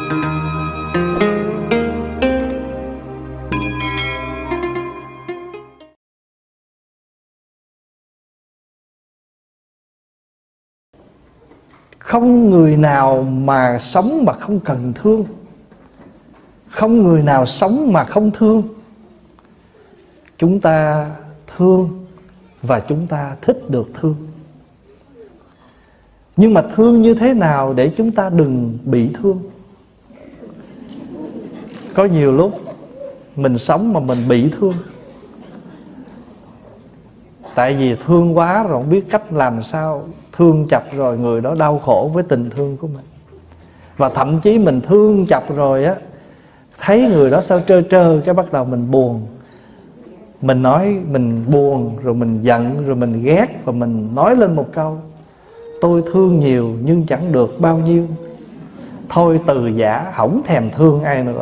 Không người nào mà sống mà không cần thương. Không người nào sống mà không thương. Chúng ta thương và chúng ta thích được thương. Nhưng mà thương như thế nào để chúng ta đừng bị thương? Có nhiều lúc mình sống mà mình bị thương. Tại vì thương quá rồi không biết cách làm sao. Thương chập rồi người đó đau khổ với tình thương của mình. Và thậm chí mình thương chập rồi á, thấy người đó sao trơ trơ, cái bắt đầu mình buồn. Mình nói mình buồn, rồi mình giận, rồi mình ghét. Và mình nói lên một câu: tôi thương nhiều nhưng chẳng được bao nhiêu. Thôi từ giả, hổng thèm thương ai nữa.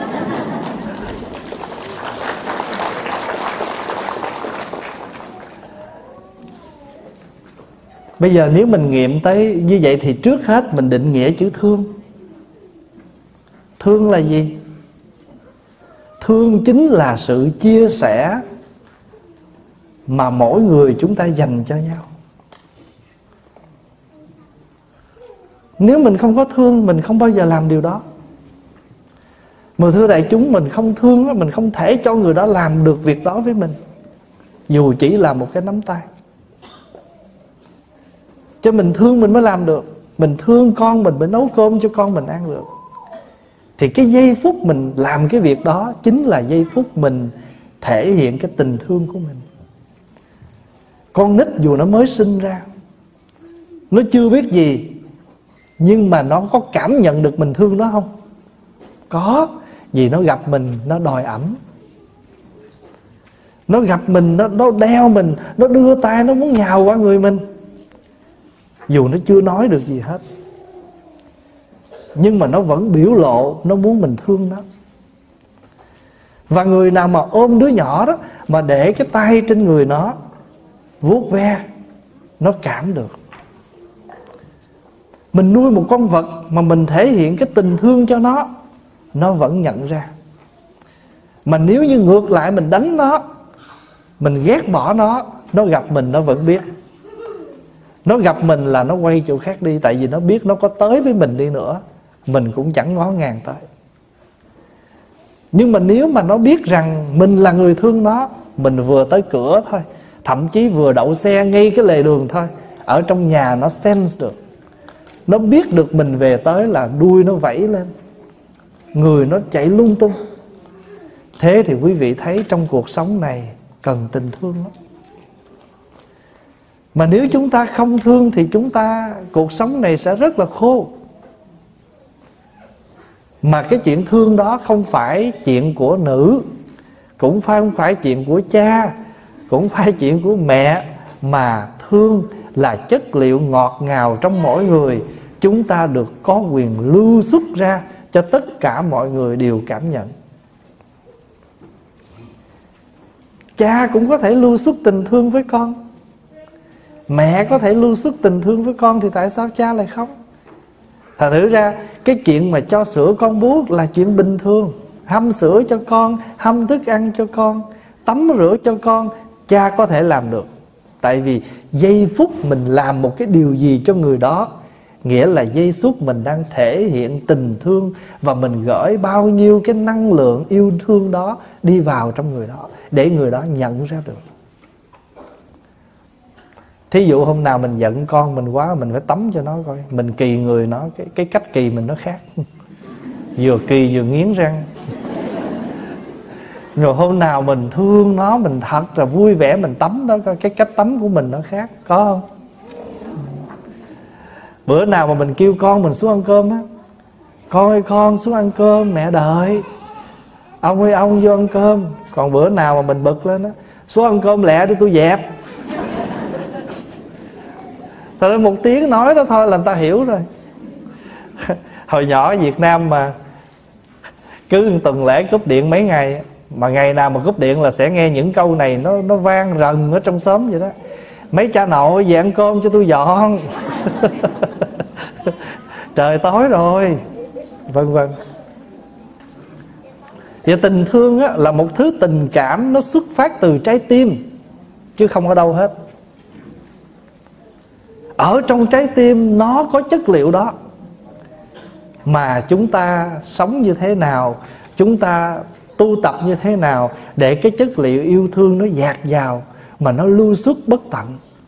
Bây giờ nếu mình nghiệm tới như vậy thì trước hết mình định nghĩa chữ thương. Thương là gì? Thương chính là sự chia sẻ mà mỗi người chúng ta dành cho nhau. Nếu mình không có thương, mình không bao giờ làm điều đó. Mà thưa đại chúng, mình không thương, mình không thể cho người đó làm được việc đó với mình, dù chỉ là một cái nắm tay. Cho mình thương mình mới làm được. Mình thương con mình mới nấu cơm cho con mình ăn được. Thì cái giây phút mình làm cái việc đó chính là giây phút mình thể hiện cái tình thương của mình. Con nít dù nó mới sinh ra, nó chưa biết gì, nhưng mà nó có cảm nhận được mình thương nó không? Có. Vì nó gặp mình, nó đòi ẵm. Nó gặp mình, nó đeo mình, nó đưa tay, nó muốn nhào qua người mình, dù nó chưa nói được gì hết. Nhưng mà nó vẫn biểu lộ nó muốn mình thương nó. Và người nào mà ôm đứa nhỏ đó, mà để cái tay trên người nó, vuốt ve, nó cảm được. Mình nuôi một con vật mà mình thể hiện cái tình thương cho nó vẫn nhận ra. Mà nếu như ngược lại mình đánh nó, mình ghét bỏ nó gặp mình nó vẫn biết. Nó gặp mình là nó quay chỗ khác đi. Tại vì nó biết nó có tới với mình đi nữa, mình cũng chẳng ngó ngàng tới. Nhưng mà nếu mà nó biết rằng mình là người thương nó, mình vừa tới cửa thôi, thậm chí vừa đậu xe ngay cái lề đường thôi, ở trong nhà nó sense được, nó biết được mình về tới là đuôi nó vẫy lên, người nó chạy lung tung. Thế thì quý vị thấy trong cuộc sống này cần tình thương lắm. Mà nếu chúng ta không thương thì cuộc sống này sẽ rất là khô. Mà cái chuyện thương đó không phải chuyện của nữ, cũng không phải chuyện của cha, cũng phải chuyện của mẹ. Mà thương là chất liệu ngọt ngào trong mỗi người. Chúng ta được có quyền lưu xuất ra cho tất cả mọi người đều cảm nhận. Cha cũng có thể lưu xuất tình thương với con, mẹ có thể lưu xuất tình thương với con, thì tại sao cha lại không? Thành thử ra cái chuyện mà cho sữa con bú là chuyện bình thường. Hâm sữa cho con, hâm thức ăn cho con, tắm rửa cho con, cha có thể làm được. Tại vì giây phút mình làm một cái điều gì cho người đó, nghĩa là giây phút mình đang thể hiện tình thương, và mình gửi bao nhiêu cái năng lượng yêu thương đó đi vào trong người đó, để người đó nhận ra được. Thí dụ hôm nào mình giận con mình quá, mình phải tắm cho nó coi. Mình kỳ người nó, cái cách kỳ mình nó khác. Vừa kỳ vừa nghiến răng. Rồi hôm nào mình thương nó, mình thật là vui vẻ, mình tắm đó coi, cái cách tắm của mình nó khác. Có không? Bữa nào mà mình kêu con mình xuống ăn cơm á: con ơi con xuống ăn cơm, mẹ đợi. Ông ơi ông vô ăn cơm. Còn bữa nào mà mình bực lên á: xuống ăn cơm lẹ đi tôi dẹp. Thật ra một tiếng nói đó thôi là người ta hiểu rồi. Hồi nhỏ ở Việt Nam mà cứ tuần lễ cúp điện mấy ngày, mà ngày nào mà cúp điện là sẽ nghe những câu này nó vang rần ở trong xóm vậy đó: mấy cha nội về ăn cơm cho tôi dọn. Trời tối rồi. vân vân. Và tình thương á, là một thứ tình cảm, nó xuất phát từ trái tim chứ không ở đâu hết. Ở trong trái tim nó có chất liệu đó. Mà chúng ta sống như thế nào, chúng ta tu tập như thế nào để cái chất liệu yêu thương nó dạt vào mà nó lưu xuất bất tận.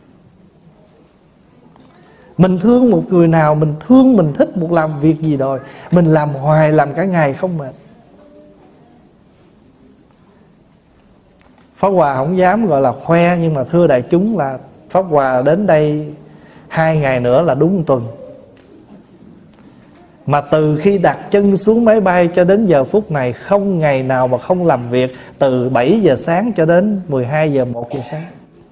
Mình thương một người nào, mình thương, mình thích một làm việc gì rồi, mình làm hoài, làm cả ngày không mệt. Pháp Hòa không dám gọi là khoe, nhưng mà thưa đại chúng là Pháp Hòa đến đây 2 ngày nữa là đúng 1 tuần. Mà từ khi đặt chân xuống máy bay cho đến giờ phút này, không ngày nào mà không làm việc, từ 7 giờ sáng cho đến 12 giờ 1 giờ sáng.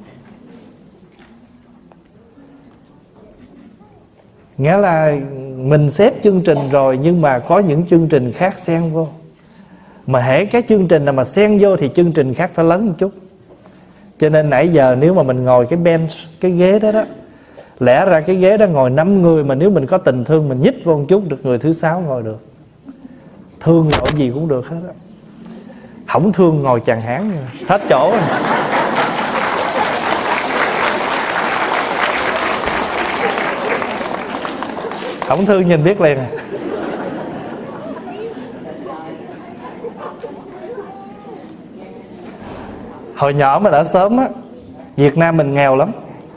Nghĩa là mình xếp chương trình rồi, nhưng mà có những chương trình khác xen vô. Mà hễ cái chương trình nào mà xen vô thì chương trình khác phải lớn một chút. Cho nên nãy giờ nếu mà mình ngồi cái bench, cái ghế đó đó, lẽ ra cái ghế đó ngồi 5 người, mà nếu mình có tình thương mình nhích vô một chút, được người thứ 6 ngồi được. Thương ngồi gì cũng được hết á. Không thương ngồi chàng hán hết chỗ rồi. Không thương nhìn biết liền. Hồi nhỏ mà đã sớm á, Việt Nam mình nghèo lắm.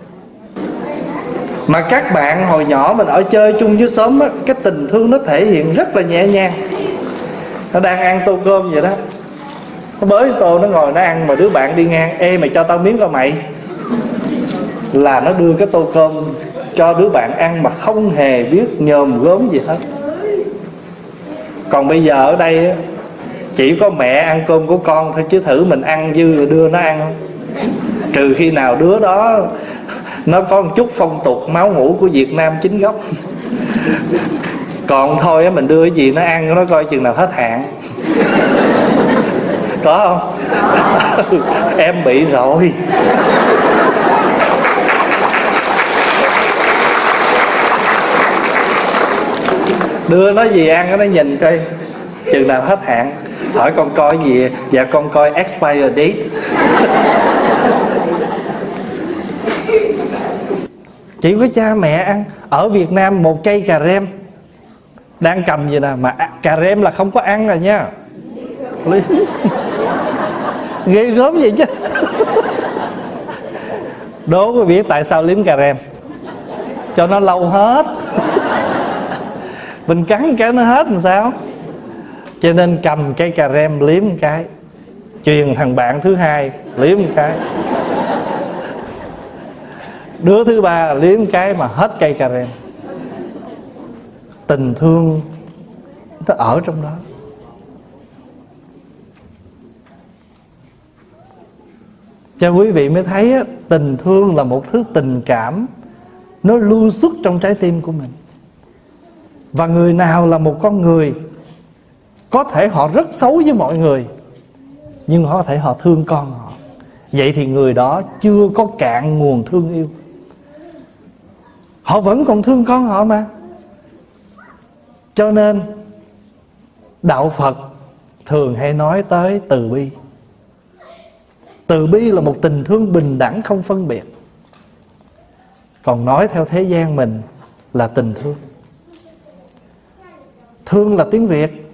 Mà các bạn hồi nhỏ mình ở chơi chung với xóm á, cái tình thương nó thể hiện rất là nhẹ nhàng. Nó đang ăn tô cơm vậy đó, nó bới tô nó ngồi nó ăn, mà đứa bạn đi ngang: ê mày cho tao miếng coi mày. Là nó đưa cái tô cơm cho đứa bạn ăn mà không hề biết nhòm gớm gì hết. Còn bây giờ ở đây á, chỉ có mẹ ăn cơm của con thôi, chứ thử mình ăn dư rồi đưa nó ăn không? Trừ khi nào đứa đó nó có một chút phong tục máu mủ của Việt Nam chính gốc. Còn thôi á, mình đưa cái gì nó ăn, nó coi chừng nào hết hạn. Có không? Em bị rồi. Đưa nó gì ăn nó nhìn coi chừng nào hết hạn. Hỏi con coi gì? Dạ con coi expire date. Chỉ có cha mẹ ăn. Ở Việt Nam một cây cà rem đang cầm vậy nè, mà cà rem là không có ăn rồi nha. Ghê gớm vậy chứ. Đố có biết tại sao liếm cà rem? Cho nó lâu hết. Mình cắn cái nó hết làm sao. Cho nên cầm cây cà rem liếm một cái, truyền thằng bạn thứ 2 liếm một cái, đứa thứ 3 liếm một cái mà hết cây cà rem. Tình thương nó ở trong đó. Cho quý vị mới thấy á, tình thương là một thứ tình cảm, nó lưu xuất trong trái tim của mình. Và người nào là một con người, có thể họ rất xấu với mọi người, nhưng có thể họ thương con họ. Vậy thì người đó chưa có cạn nguồn thương yêu. Họ vẫn còn thương con họ mà. Cho nên đạo Phật thường hay nói tới từ bi. Từ bi là một tình thương bình đẳng không phân biệt. Còn nói theo thế gian mình là tình thương. Thương là tiếng Việt,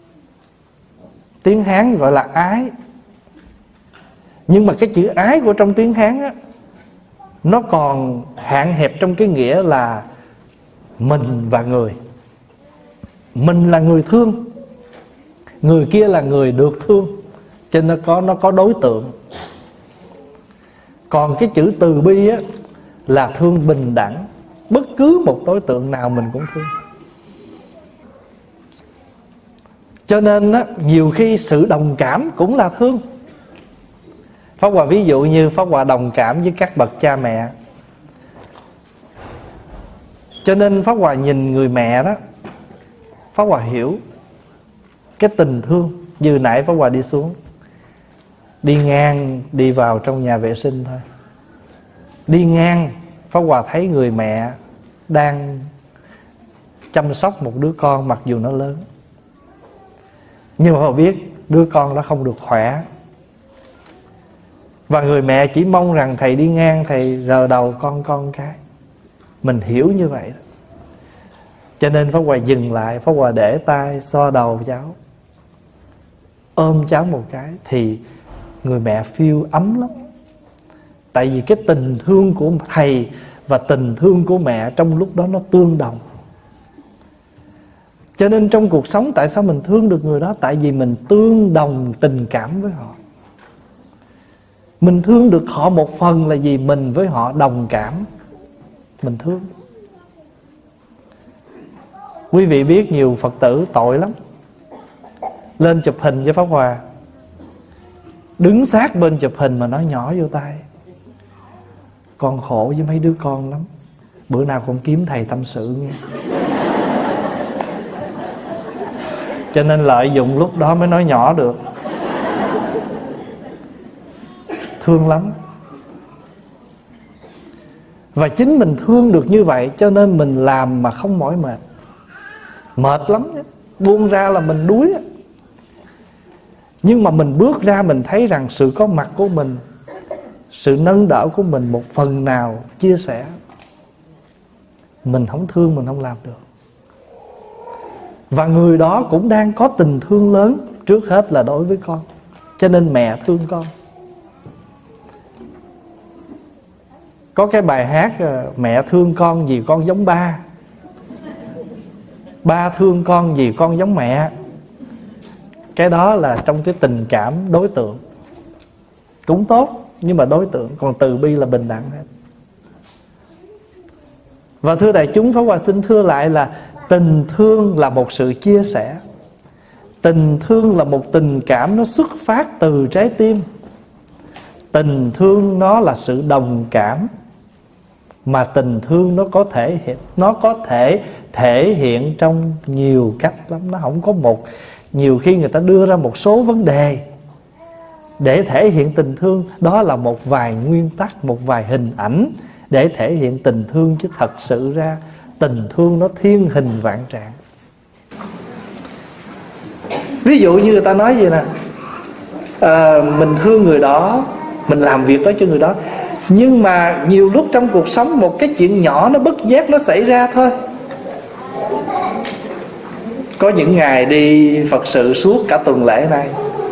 tiếng Hán gọi là ái. Nhưng mà cái chữ ái của trong tiếng Hán á, nó còn hạn hẹp trong cái nghĩa là mình và người. Mình là người thương, người kia là người được thương. Cho nên nó có đối tượng. Còn cái chữ từ bi á, là thương bình đẳng. Bất cứ một đối tượng nào mình cũng thương. Cho nên á, nhiều khi sự đồng cảm cũng là thương. Pháp Hòa ví dụ như Pháp Hòa đồng cảm với các bậc cha mẹ. Cho nên Pháp Hòa nhìn người mẹ đó, Pháp Hòa hiểu cái tình thương. Như nãy Pháp Hòa đi xuống, đi ngang, đi vào trong nhà vệ sinh thôi, đi ngang Pháp Hòa thấy người mẹ đang chăm sóc một đứa con mặc dù nó lớn. Nhưng mà họ biết đứa con đó không được khỏe, và người mẹ chỉ mong rằng thầy đi ngang, thầy rờ đầu con cái. Mình hiểu như vậy đó. Cho nên Pháp Hòa dừng lại, Pháp Hòa để tay xoa đầu cháu, ôm cháu một cái, thì người mẹ feel ấm lắm. Tại vì cái tình thương của thầy và tình thương của mẹ trong lúc đó nó tương đồng. Cho nên trong cuộc sống tại sao mình thương được người đó? Tại vì mình tương đồng tình cảm với họ. Mình thương được họ một phần là vì mình với họ đồng cảm, mình thương. Quý vị biết nhiều Phật tử tội lắm, lên chụp hình với Pháp Hòa, đứng sát bên chụp hình mà nói nhỏ vô tai: con khổ với mấy đứa con lắm, bữa nào con kiếm thầy tâm sự nghe. Cho nên lợi dụng lúc đó mới nói nhỏ được. Thương lắm. Và chính mình thương được như vậy, cho nên mình làm mà không mỏi mệt. Mệt lắm, buông ra là mình đuối. Nhưng mà mình bước ra, mình thấy rằng sự có mặt của mình, sự nâng đỡ của mình một phần nào chia sẻ. Mình không thương, mình không làm được. Và người đó cũng đang có tình thương lớn, trước hết là đối với con. Cho nên mẹ thương con. Có cái bài hát mẹ thương con vì con giống ba, ba thương con vì con giống mẹ. Cái đó là trong cái tình cảm đối tượng, cũng tốt, nhưng mà đối tượng. Còn từ bi là bình đẳng hết. Và thưa đại chúng, Pháp Hòa xin thưa lại là tình thương là một sự chia sẻ. Tình thương là một tình cảm nó xuất phát từ trái tim. Tình thương nó là sự đồng cảm. Mà tình thương nó có thể thể hiện trong nhiều cách lắm. Nó không có một. Nhiều khi người ta đưa ra một số vấn đề để thể hiện tình thương. Đó là một vài nguyên tắc, một vài hình ảnh để thể hiện tình thương. Chứ thật sự ra tình thương nó thiên hình vạn trạng. Ví dụ như người ta nói gì nè, mình thương người đó, mình làm việc đó cho người đó, nhưng mà nhiều lúc trong cuộc sống một cái chuyện nhỏ nó bất giác nó xảy ra thôi. Có những ngày đi Phật sự suốt cả tuần lễ này,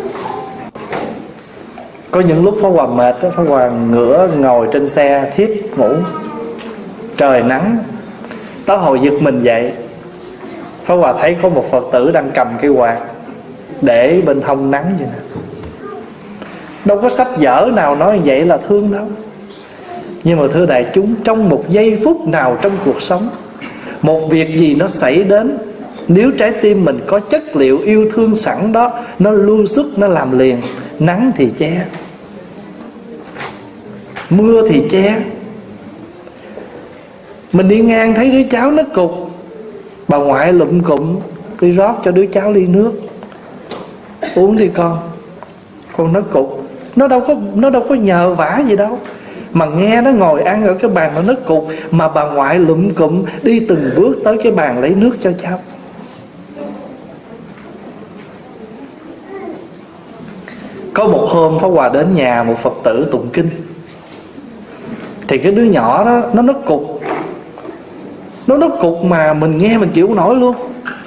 có những lúc Pháp Hòa mệt, Pháp Hòa ngửa ngồi trên xe thiếp ngủ. Trời nắng, tới hồi giật mình dậy, Pháp Hòa thấy có một Phật tử đang cầm cây quạt để bên hông nắng vậy nè. Đâu có sách vở nào nói vậy là thương đâu. Nhưng mà thưa đại chúng, trong một giây phút nào trong cuộc sống, một việc gì nó xảy đến, nếu trái tim mình có chất liệu yêu thương sẵn đó, nó lưu xuất, nó làm liền. Nắng thì che, mưa thì che. Mình đi ngang thấy đứa cháu nứt cục, bà ngoại lụm cụm đi rót cho đứa cháu ly nước. Uống đi con nứt cục. Nó đâu có nhờ vả gì đâu. Mà nghe nó ngồi ăn ở cái bàn nó nứt cục, mà bà ngoại lụm cụm đi từng bước tới cái bàn lấy nước cho cháu. Có một hôm Pháp Hòa đến nhà một Phật tử tụng kinh, thì cái đứa nhỏ đó nó nứt cục. Nó nứt cục mà mình nghe mình chịu không nổi luôn.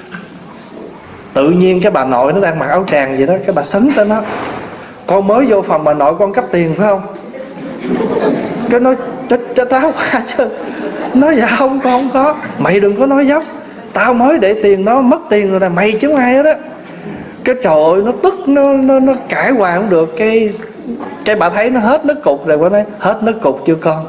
Tự nhiên cái bà nội nó đang mặc áo tràng vậy đó, cái bà sấn tới nó: con mới vô phòng bà nội con cấp tiền phải không? Cái nói cho tao qua chứ. Nói dạ không, con không có. Mày đừng có nói dốc, tao mới để tiền nó mất tiền rồi nè, mày chứ không ai hết á. Cái trời ơi, nó tức, nó cãi hoài không được. Cái bà thấy nó hết nứt cục rồi, bà nói: hết nứt cục chưa con?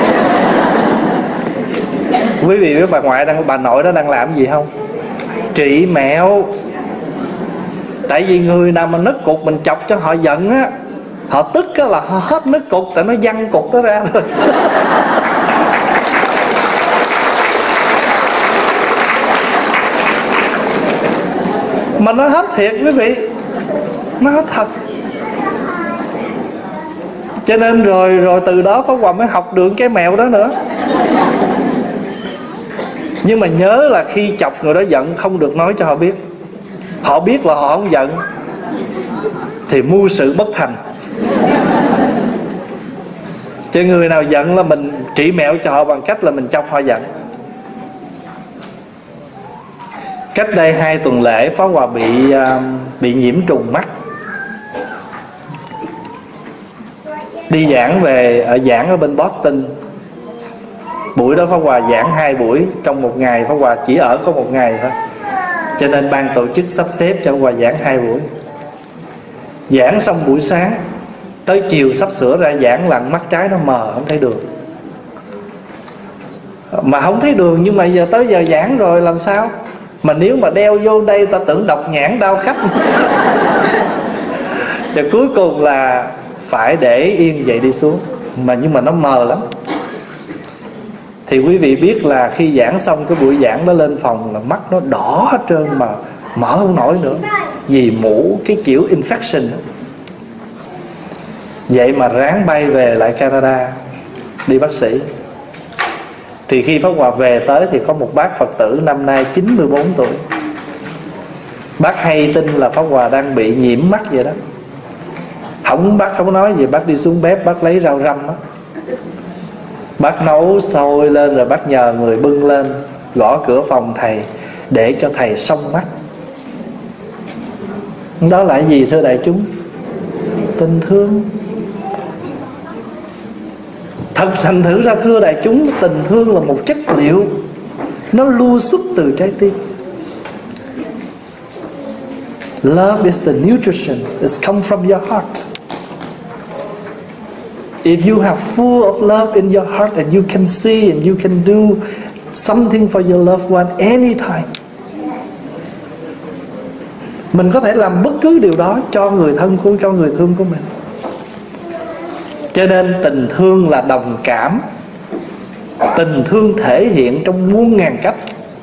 Quý vị với bà nội đó đang làm gì không? Trị mẹo. Tại vì người nào mà nứt cục mình chọc cho họ giận á, họ tức á là họ hết nứt cục, tại nó văng cục đó ra rồi. Mà nó hết thiệt quý vị, nó hết thật. Cho nên rồi từ đó Pháp Hòa mới học được cái mẹo đó nữa. Nhưng mà nhớ là khi chọc người đó giận không được nói cho họ biết. Họ biết là họ không giận thì mưu sự bất thành. Chứ người nào giận là mình trị mẹo cho họ bằng cách là mình chọc họ giận. Cách đây 2 tuần lễ, Pháp Hòa bị nhiễm trùng mắt. Đi giảng giảng ở bên Boston. Buổi đó Pháp Hòa giảng 2 buổi trong một ngày. Pháp Hòa chỉ ở có 1 ngày thôi, cho nên ban tổ chức sắp xếp cho Pháp Hòa giảng 2 buổi. Giảng xong buổi sáng, tới chiều sắp sửa ra giảng là mắt trái nó mờ, không thấy đường. Mà không thấy đường, nhưng mà giờ tới giờ giảng rồi làm sao? Mà nếu mà đeo vô đây ta tưởng độc nhãn đau khách. Và cuối cùng là phải để yên vậy đi xuống. Nhưng mà nó mờ lắm. Thì quý vị biết là khi giảng xong cái buổi giảng đó lên phòng là mắt nó đỏ hết trơn mà mở không nổi nữa, vì mũ cái kiểu infection đó. Vậy mà ráng bay về lại Canada đi bác sĩ. Thì khi Pháp Hòa về tới thì có một bác Phật tử năm nay 94 tuổi. Bác hay tin là Pháp Hòa đang bị nhiễm mắt vậy đó. Bác không nói gì, bác đi xuống bếp, bác lấy rau răm đó, bác nấu sôi lên rồi bác nhờ người bưng lên, gõ cửa phòng thầy để cho thầy xông mắt. Đó là gì thưa đại chúng? Tình thương. Thành thử ra thưa đại chúng, tình thương là một chất liệu, nó lưu xuất từ trái tim. Love is the nutrition. It's come from your heart. If you have full of love in your heart and you can see and you can do something for your loved one anytime, mình có thể làm bất cứ điều đó cho người thân của, cho người thương của mình. Cho nên tình thương là đồng cảm. Tình thương thể hiện trong muôn ngàn cách.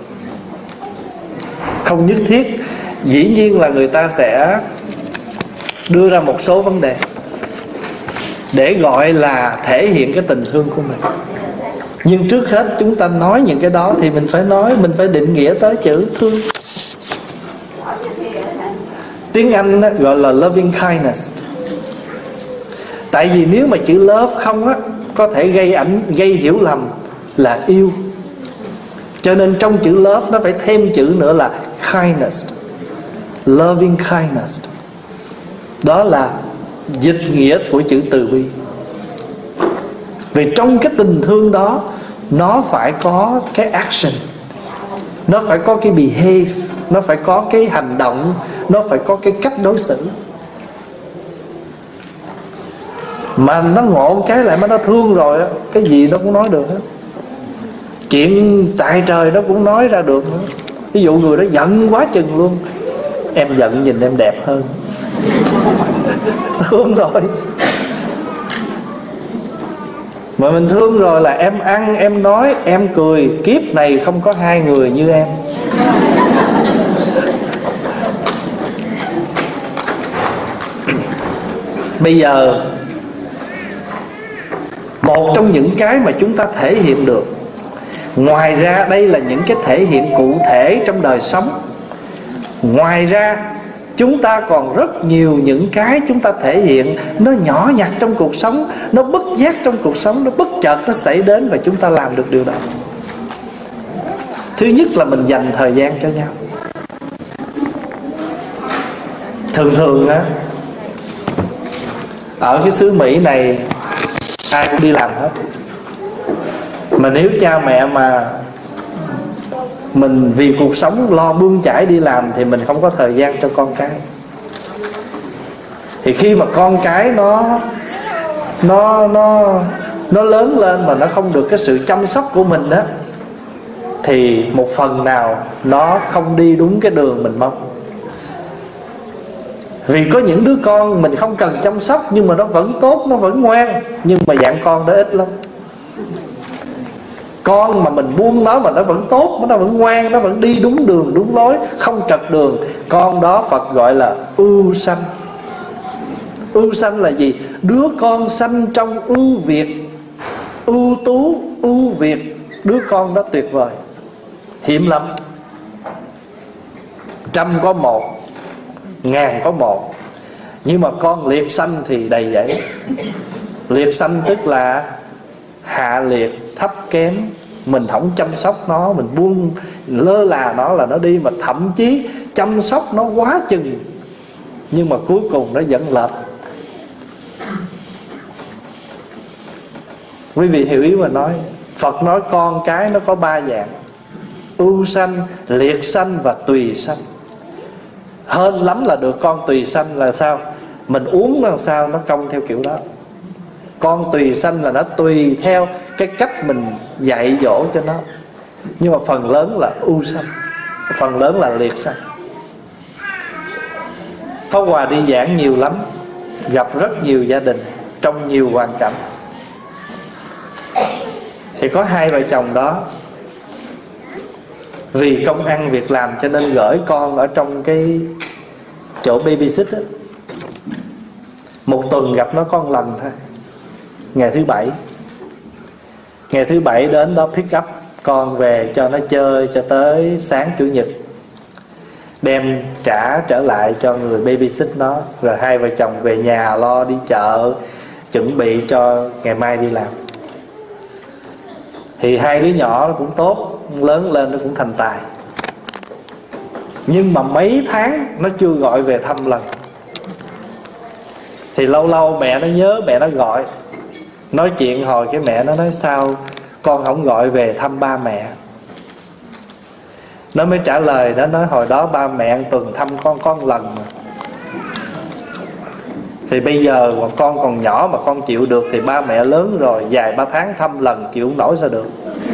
Không nhất thiết, dĩ nhiên là người ta sẽ đưa ra một số vấn đề để gọi là thể hiện cái tình thương của mình. Nhưng trước hết chúng ta nói những cái đó thì mình phải nói, mình phải định nghĩa tới chữ thương. Tiếng Anh gọi là loving kindness. Tại vì nếu mà chữ love không á, có thể gây hiểu lầm là yêu. Cho nên trong chữ love nó phải thêm chữ nữa là kindness. Loving kindness. Đó là dịch nghĩa của chữ từ bi. Vì trong cái tình thương đó, nó phải có cái action, nó phải có cái behave, nó phải có cái hành động, nó phải có cái cách đối xử. Mà nó ngộ cái lại mà nó thương rồi á, cái gì nó cũng nói được hết. Chuyện tại trời nó cũng nói ra được nữa. Ví dụ người đó giận quá chừng luôn, em giận nhìn em đẹp hơn. Thương rồi. Mà mình thương rồi là em ăn, em nói, em cười. Kiếp này không có 2 người như em. Bây giờ một trong những cái mà chúng ta thể hiện được, ngoài ra đây là những cái thể hiện cụ thể trong đời sống, ngoài ra chúng ta còn rất nhiều những cái chúng ta thể hiện nó nhỏ nhặt trong cuộc sống, nó bất giác trong cuộc sống, nó bất chợt nó xảy đến và chúng ta làm được điều đó. Thứ nhất là mình dành thời gian cho nhau. Thường á, ở cái xứ Mỹ này ai cũng đi làm hết. Mà nếu cha mẹ mà mình vì cuộc sống lo bươn chải đi làm thì mình không có thời gian cho con cái. Thì khi mà con cái nó lớn lên mà nó không được cái sự chăm sóc của mình á, thì một phần nào nó không đi đúng cái đường mình mong. Vì có những đứa con mình không cần chăm sóc nhưng mà nó vẫn tốt, nó vẫn ngoan, nhưng mà dạng con đó ít lắm. Con mà mình buông nó mà nó vẫn tốt, nó vẫn ngoan, nó vẫn đi đúng đường, đúng lối, không trật đường, con đó Phật gọi là ưu sanh. Ưu sanh là gì? Đứa con sanh trong ưu việt, ưu tú, ưu việt. Đứa con đó tuyệt vời. hiếm lắm. 100 có 1, 1000 có 1. Nhưng mà con liệt sanh thì đầy dẫy. Liệt sanh tức là hạ liệt, thấp kém, mình không chăm sóc nó, mình buông lơ là nó là nó đi. Mà thậm chí chăm sóc nó quá chừng, nhưng mà cuối cùng nó vẫn lệch. Quý vị hiểu ý mà nói. Phật nói con cái nó có 3 dạng: ưu sanh, liệt sanh và tùy sanh. Hơn lắm là được con tùy sanh là sao? Mình uống làm sao nó công theo kiểu đó. Con tùy sanh là nó tùy theo cái cách mình dạy dỗ cho nó. Nhưng mà phần lớn là ưu sanh, phần lớn là liệt sanh. Pháp Hòa đi giảng nhiều lắm, gặp rất nhiều gia đình trong nhiều hoàn cảnh. Thì có 2 vợ chồng đó vì công ăn việc làm cho nên gửi con ở trong cái chỗ babysit á. Một tuần gặp nó có 1 lần thôi, ngày thứ 7. Ngày thứ 7 đến đó pick up con về cho nó chơi cho tới sáng Chủ nhật, đem trả trở lại cho người babysit nó. Rồi 2 vợ chồng về nhà lo đi chợ, chuẩn bị cho ngày mai đi làm. Thì 2 đứa nhỏ nó cũng tốt, lớn lên nó cũng thành tài. Nhưng mà mấy tháng nó chưa gọi về thăm lần. Thì lâu lâu mẹ nó nhớ, mẹ nó gọi. Nói chuyện hồi cái mẹ nó nói sao con không gọi về thăm ba mẹ. Nó mới trả lời, nó nói hồi đó ba mẹ một tuần thăm con có 1 lần mà. Thì bây giờ mà con còn nhỏ mà con chịu được, thì ba mẹ lớn rồi, vài 3 tháng thăm lần chịu không nổi sao được.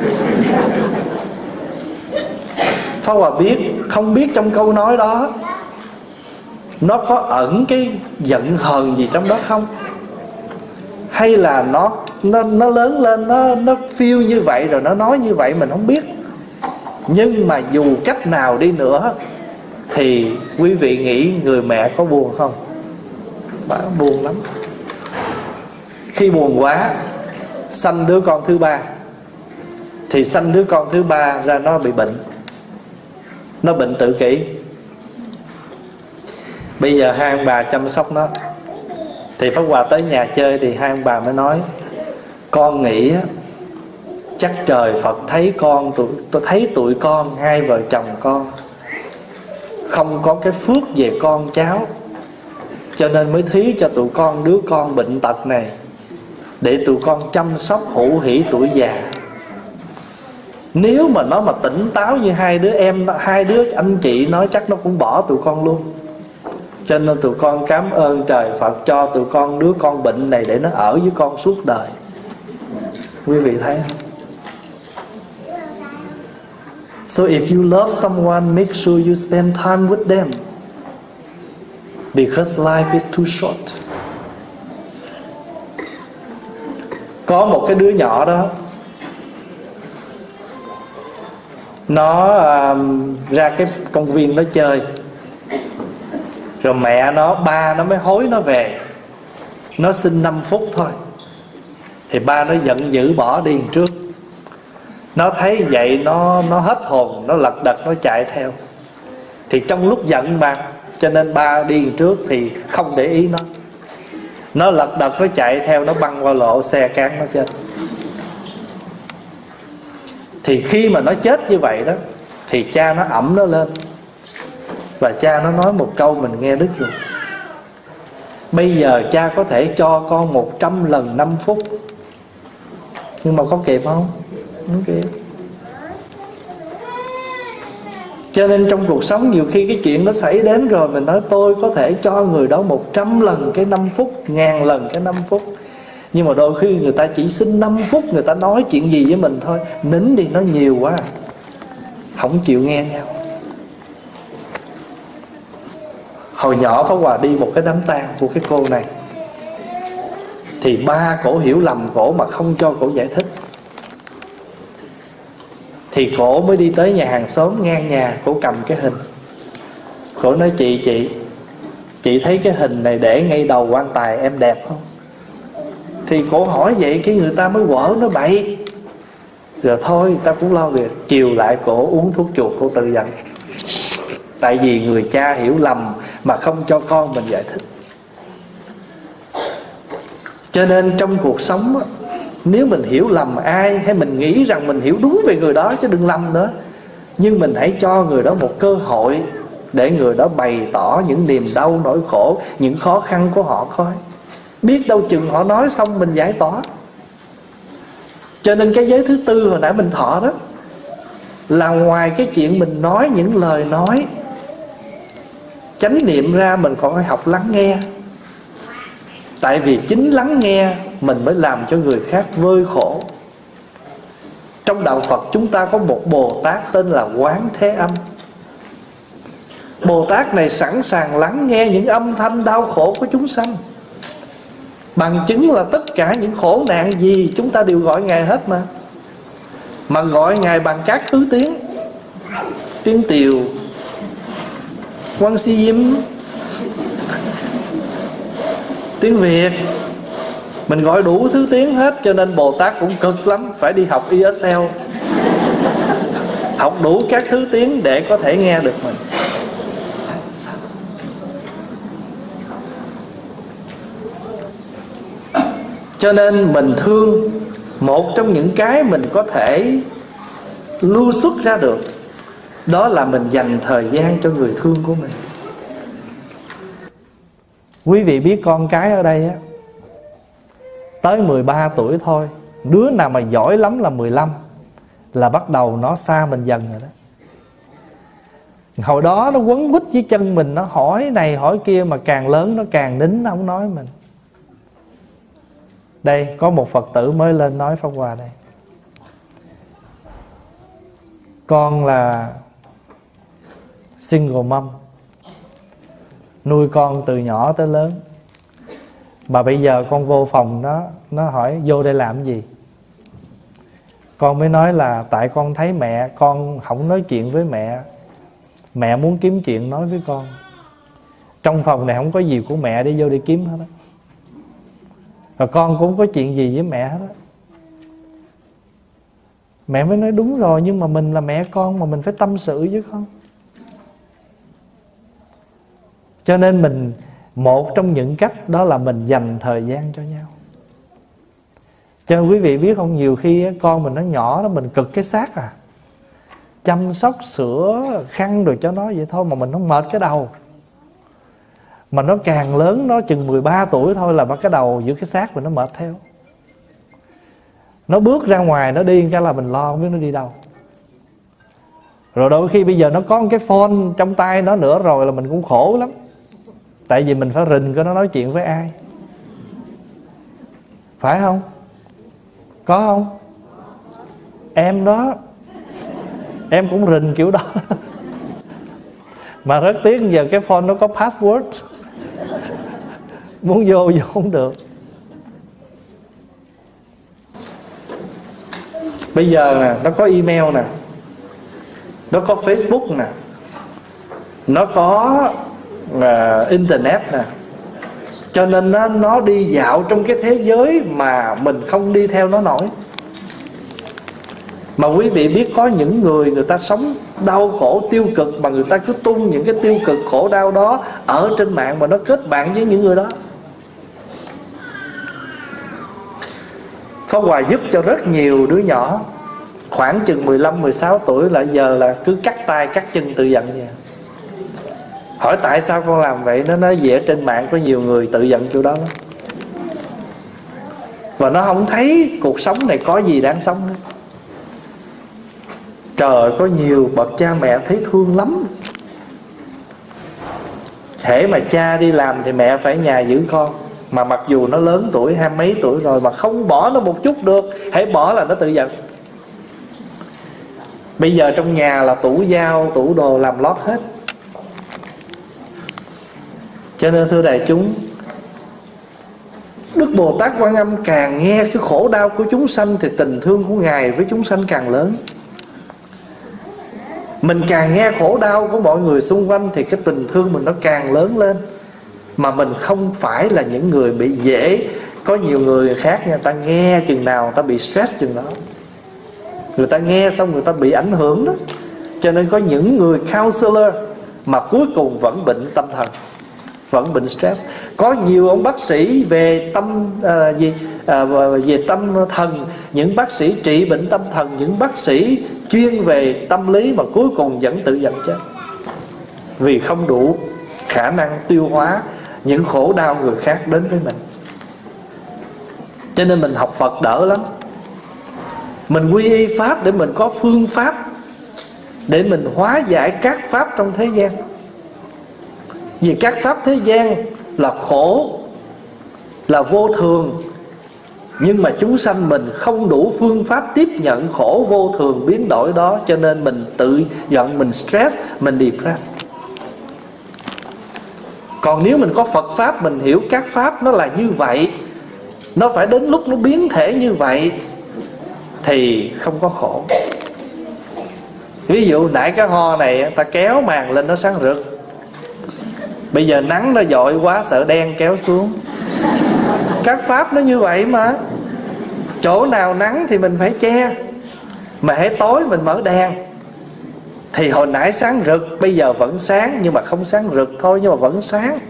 Pháp Hòa biết, không biết trong câu nói đó nó có ẩn cái giận hờn gì trong đó không, hay là nó lớn lên nó feel như vậy rồi nó nói như vậy mình không biết. Nhưng mà dù cách nào đi nữa thì quý vị nghĩ người mẹ có buồn không? Bà buồn lắm. Khi buồn quá sanh đứa con thứ 3. Thì sanh đứa con thứ 3 ra nó bị bệnh. Nó bệnh tự kỷ. Bây giờ 2 ông bà chăm sóc nó. Thì Pháp Hòa tới nhà chơi thì 2 ông bà mới nói, con nghĩ chắc trời Phật thấy con, tôi thấy tụi con 2 vợ chồng con không có cái phước về con cháu, cho nên mới thí cho tụi con đứa con bệnh tật này, để tụi con chăm sóc hữu hỷ tuổi già. Nếu mà nó mà tỉnh táo như 2 đứa em, 2 đứa anh chị nói chắc nó cũng bỏ tụi con luôn. Cho nên tụi con cảm ơn trời Phật cho tụi con đứa con bệnh này để nó ở với con suốt đời. Quý vị thấy không? So if you love someone, make sure you spend time with them, because life is too short. Có một cái đứa nhỏ đó, nó ra cái công viên nó chơi, rồi mẹ nó, ba nó mới hối nó về. Nó xin 5 phút thôi. Thì ba nó giận dữ bỏ đi trước. Nó thấy vậy nó hết hồn, nó lật đật nó chạy theo. Thì trong lúc giận mà, cho nên ba đi trước thì không để ý nó. Nó lật đật nó chạy theo, nó băng qua lộ, xe cán nó chết. Thì khi mà nó chết như vậy đó, thì cha nó ẵm nó lên. Và cha nó nói một câu mình nghe đứt rồi. Bây giờ cha có thể cho con 100 lần 5 phút, nhưng mà có kịp không? Không kịp. Cho nên trong cuộc sống nhiều khi cái chuyện nó xảy đến rồi, mình nói tôi có thể cho người đó 100 lần cái 5 phút, 1000 lần cái 5 phút. Nhưng mà đôi khi người ta chỉ xin 5 phút, người ta nói chuyện gì với mình thôi, nín đi, nó nhiều quá, không chịu nghe nhau. Hồi nhỏ Pháp Hòa đi một cái đám tang của cái cô này, thì ba cổ hiểu lầm cổ mà không cho cổ giải thích. Thì cổ mới đi tới nhà hàng xóm ngang nhà, cổ cầm cái hình. Cổ nói chị thấy cái hình này để ngay đầu quan tài em đẹp không? Thì cổ hỏi vậy, cái người ta mới quở nó bậy. Rồi thôi ta cũng lo việc. Chiều lại cổ uống thuốc chuột, cổ tự giận. Tại vì người cha hiểu lầm mà không cho con mình giải thích. Cho nên trong cuộc sống á, nếu mình hiểu lầm ai, hay mình nghĩ rằng mình hiểu đúng về người đó, chứ đừng lầm nữa, nhưng mình hãy cho người đó một cơ hội để người đó bày tỏ những niềm đau, nỗi khổ, những khó khăn của họ coi. Biết đâu chừng họ nói xong mình giải tỏa. Cho nên cái giới thứ tư hồi nãy mình thọ đó, là ngoài cái chuyện mình nói những lời nói chánh niệm ra, mình còn phải học lắng nghe. Tại vì chính lắng nghe mình mới làm cho người khác vơi khổ. Trong đạo Phật chúng ta có một Bồ Tát tên là Quán Thế Âm. Bồ Tát này sẵn sàng lắng nghe những âm thanh đau khổ của chúng sanh. Bằng chứng là tất cả những khổ nạn gì chúng ta đều gọi Ngài hết mà. Mà gọi Ngài bằng các thứ tiếng. Tiếng Tiều, Quan Si Diêm, tiếng Việt. Mình gọi đủ thứ tiếng hết. Cho nên Bồ Tát cũng cực lắm, phải đi học ESL, học đủ các thứ tiếng để có thể nghe được mình. Cho nên mình thương, một trong những cái mình có thể lưu xuất ra được, đó là mình dành thời gian cho người thương của mình. Quý vị biết con cái ở đây á, tới 13 tuổi thôi, đứa nào mà giỏi lắm là 15 là bắt đầu nó xa mình dần rồi đó. Hồi đó nó quấn quýt với chân mình, nó hỏi này hỏi kia, mà càng lớn nó càng nín, nó không nói mình. Đây có một Phật tử mới lên nói Pháp Hòa đây. Con là single mom, nuôi con từ nhỏ tới lớn. Mà bây giờ con vô phòng nó hỏi vô đây làm gì. Con mới nói là tại con thấy mẹ con không nói chuyện với mẹ, mẹ muốn kiếm chuyện nói với con. Trong phòng này không có gì của mẹ, đi vô đi kiếm hết đó. Rồi con cũng có chuyện gì với mẹ hết đó. Mẹ mới nói đúng rồi, nhưng mà mình là mẹ con mà mình phải tâm sự với con. Cho nên mình, một trong những cách đó là mình dành thời gian cho nhau. Cho nên quý vị biết không, nhiều khi con mình nó nhỏ đó, mình cực cái xác à, chăm sóc sữa khăn rồi cho nó vậy thôi mà mình không mệt cái đầu. Mà nó càng lớn, nó chừng 13 tuổi thôi là bắt cái đầu giữa cái xác mình nó mệt theo. Nó bước ra ngoài nó đi cái là mình lo không biết nó đi đâu. Rồi đôi khi bây giờ nó có một cái phone trong tay nó nữa rồi là mình cũng khổ lắm. Tại vì mình phải rình coi nó nói chuyện với ai. Phải không? Có không? Em đó, em cũng rình kiểu đó. Mà rất tiếc giờ cái phone nó có password, muốn vô không được. Bây giờ nè, nó có email nè, nó có Facebook nè, nó có internet nè. Cho nên nó đi dạo trong cái thế giới mà mình không đi theo nó nổi. Mà quý vị biết có những người ta sống đau khổ tiêu cực mà người ta cứ tung những cái tiêu cực khổ đau đó ở trên mạng, mà nó kết bạn với những người đó. Pháp Hòa giúp cho rất nhiều đứa nhỏ khoảng chừng 15-16 tuổi là giờ là cứ cắt tay cắt chân tự giận vậy. Hỏi tại sao con làm vậy, nó nói về trên mạng có nhiều người tự giận chỗ đó lắm. Và nó không thấy cuộc sống này có gì đáng sống nữa. Trời, có nhiều bậc cha mẹ thấy thương lắm. Hễ mà cha đi làm thì mẹ phải nhà giữ con. Mà mặc dù nó lớn tuổi, 20 mấy tuổi rồi mà không bỏ nó một chút được. Hễ bỏ là nó tự giận. Bây giờ trong nhà là tủ dao, tủ đồ làm lót hết. Cho nên thưa đại chúng, Đức Bồ Tát Quan Âm càng nghe cái khổ đau của chúng sanh thì tình thương của Ngài với chúng sanh càng lớn. Mình càng nghe khổ đau của mọi người xung quanh thì cái tình thương mình nó càng lớn lên. Mà mình không phải là những người bị dễ. Có nhiều người khác người ta nghe chừng nào người ta bị stress chừng đó. Người ta nghe xong người ta bị ảnh hưởng đó. Cho nên có những người counselor mà cuối cùng vẫn bệnh tâm thần, vẫn bệnh stress. Có nhiều ông bác sĩ về về tâm thần, những bác sĩ trị bệnh tâm thần, những bác sĩ chuyên về tâm lý mà cuối cùng vẫn tự giận chết, vì không đủ khả năng tiêu hóa những khổ đau người khác đến với mình. Cho nên mình học Phật đỡ lắm. Mình quy y Pháp để mình có phương pháp để mình hóa giải các pháp trong thế gian. Vì các pháp thế gian là khổ, là vô thường, nhưng mà chúng sanh mình không đủ phương pháp tiếp nhận khổ vô thường biến đổi đó. Cho nên mình tự giận, mình stress, mình depressed. Còn nếu mình có Phật Pháp, mình hiểu các pháp nó là như vậy, nó phải đến lúc nó biến thể như vậy, thì không có khổ. Ví dụ nãy cái ho này ta kéo màn lên nó sáng rực, bây giờ nắng nó dội quá sợ đen kéo xuống. Các pháp nó như vậy mà. Chỗ nào nắng thì mình phải che, mà hễ tối mình mở đèn. Thì hồi nãy sáng rực, bây giờ vẫn sáng, nhưng mà không sáng rực thôi, nhưng mà vẫn sáng.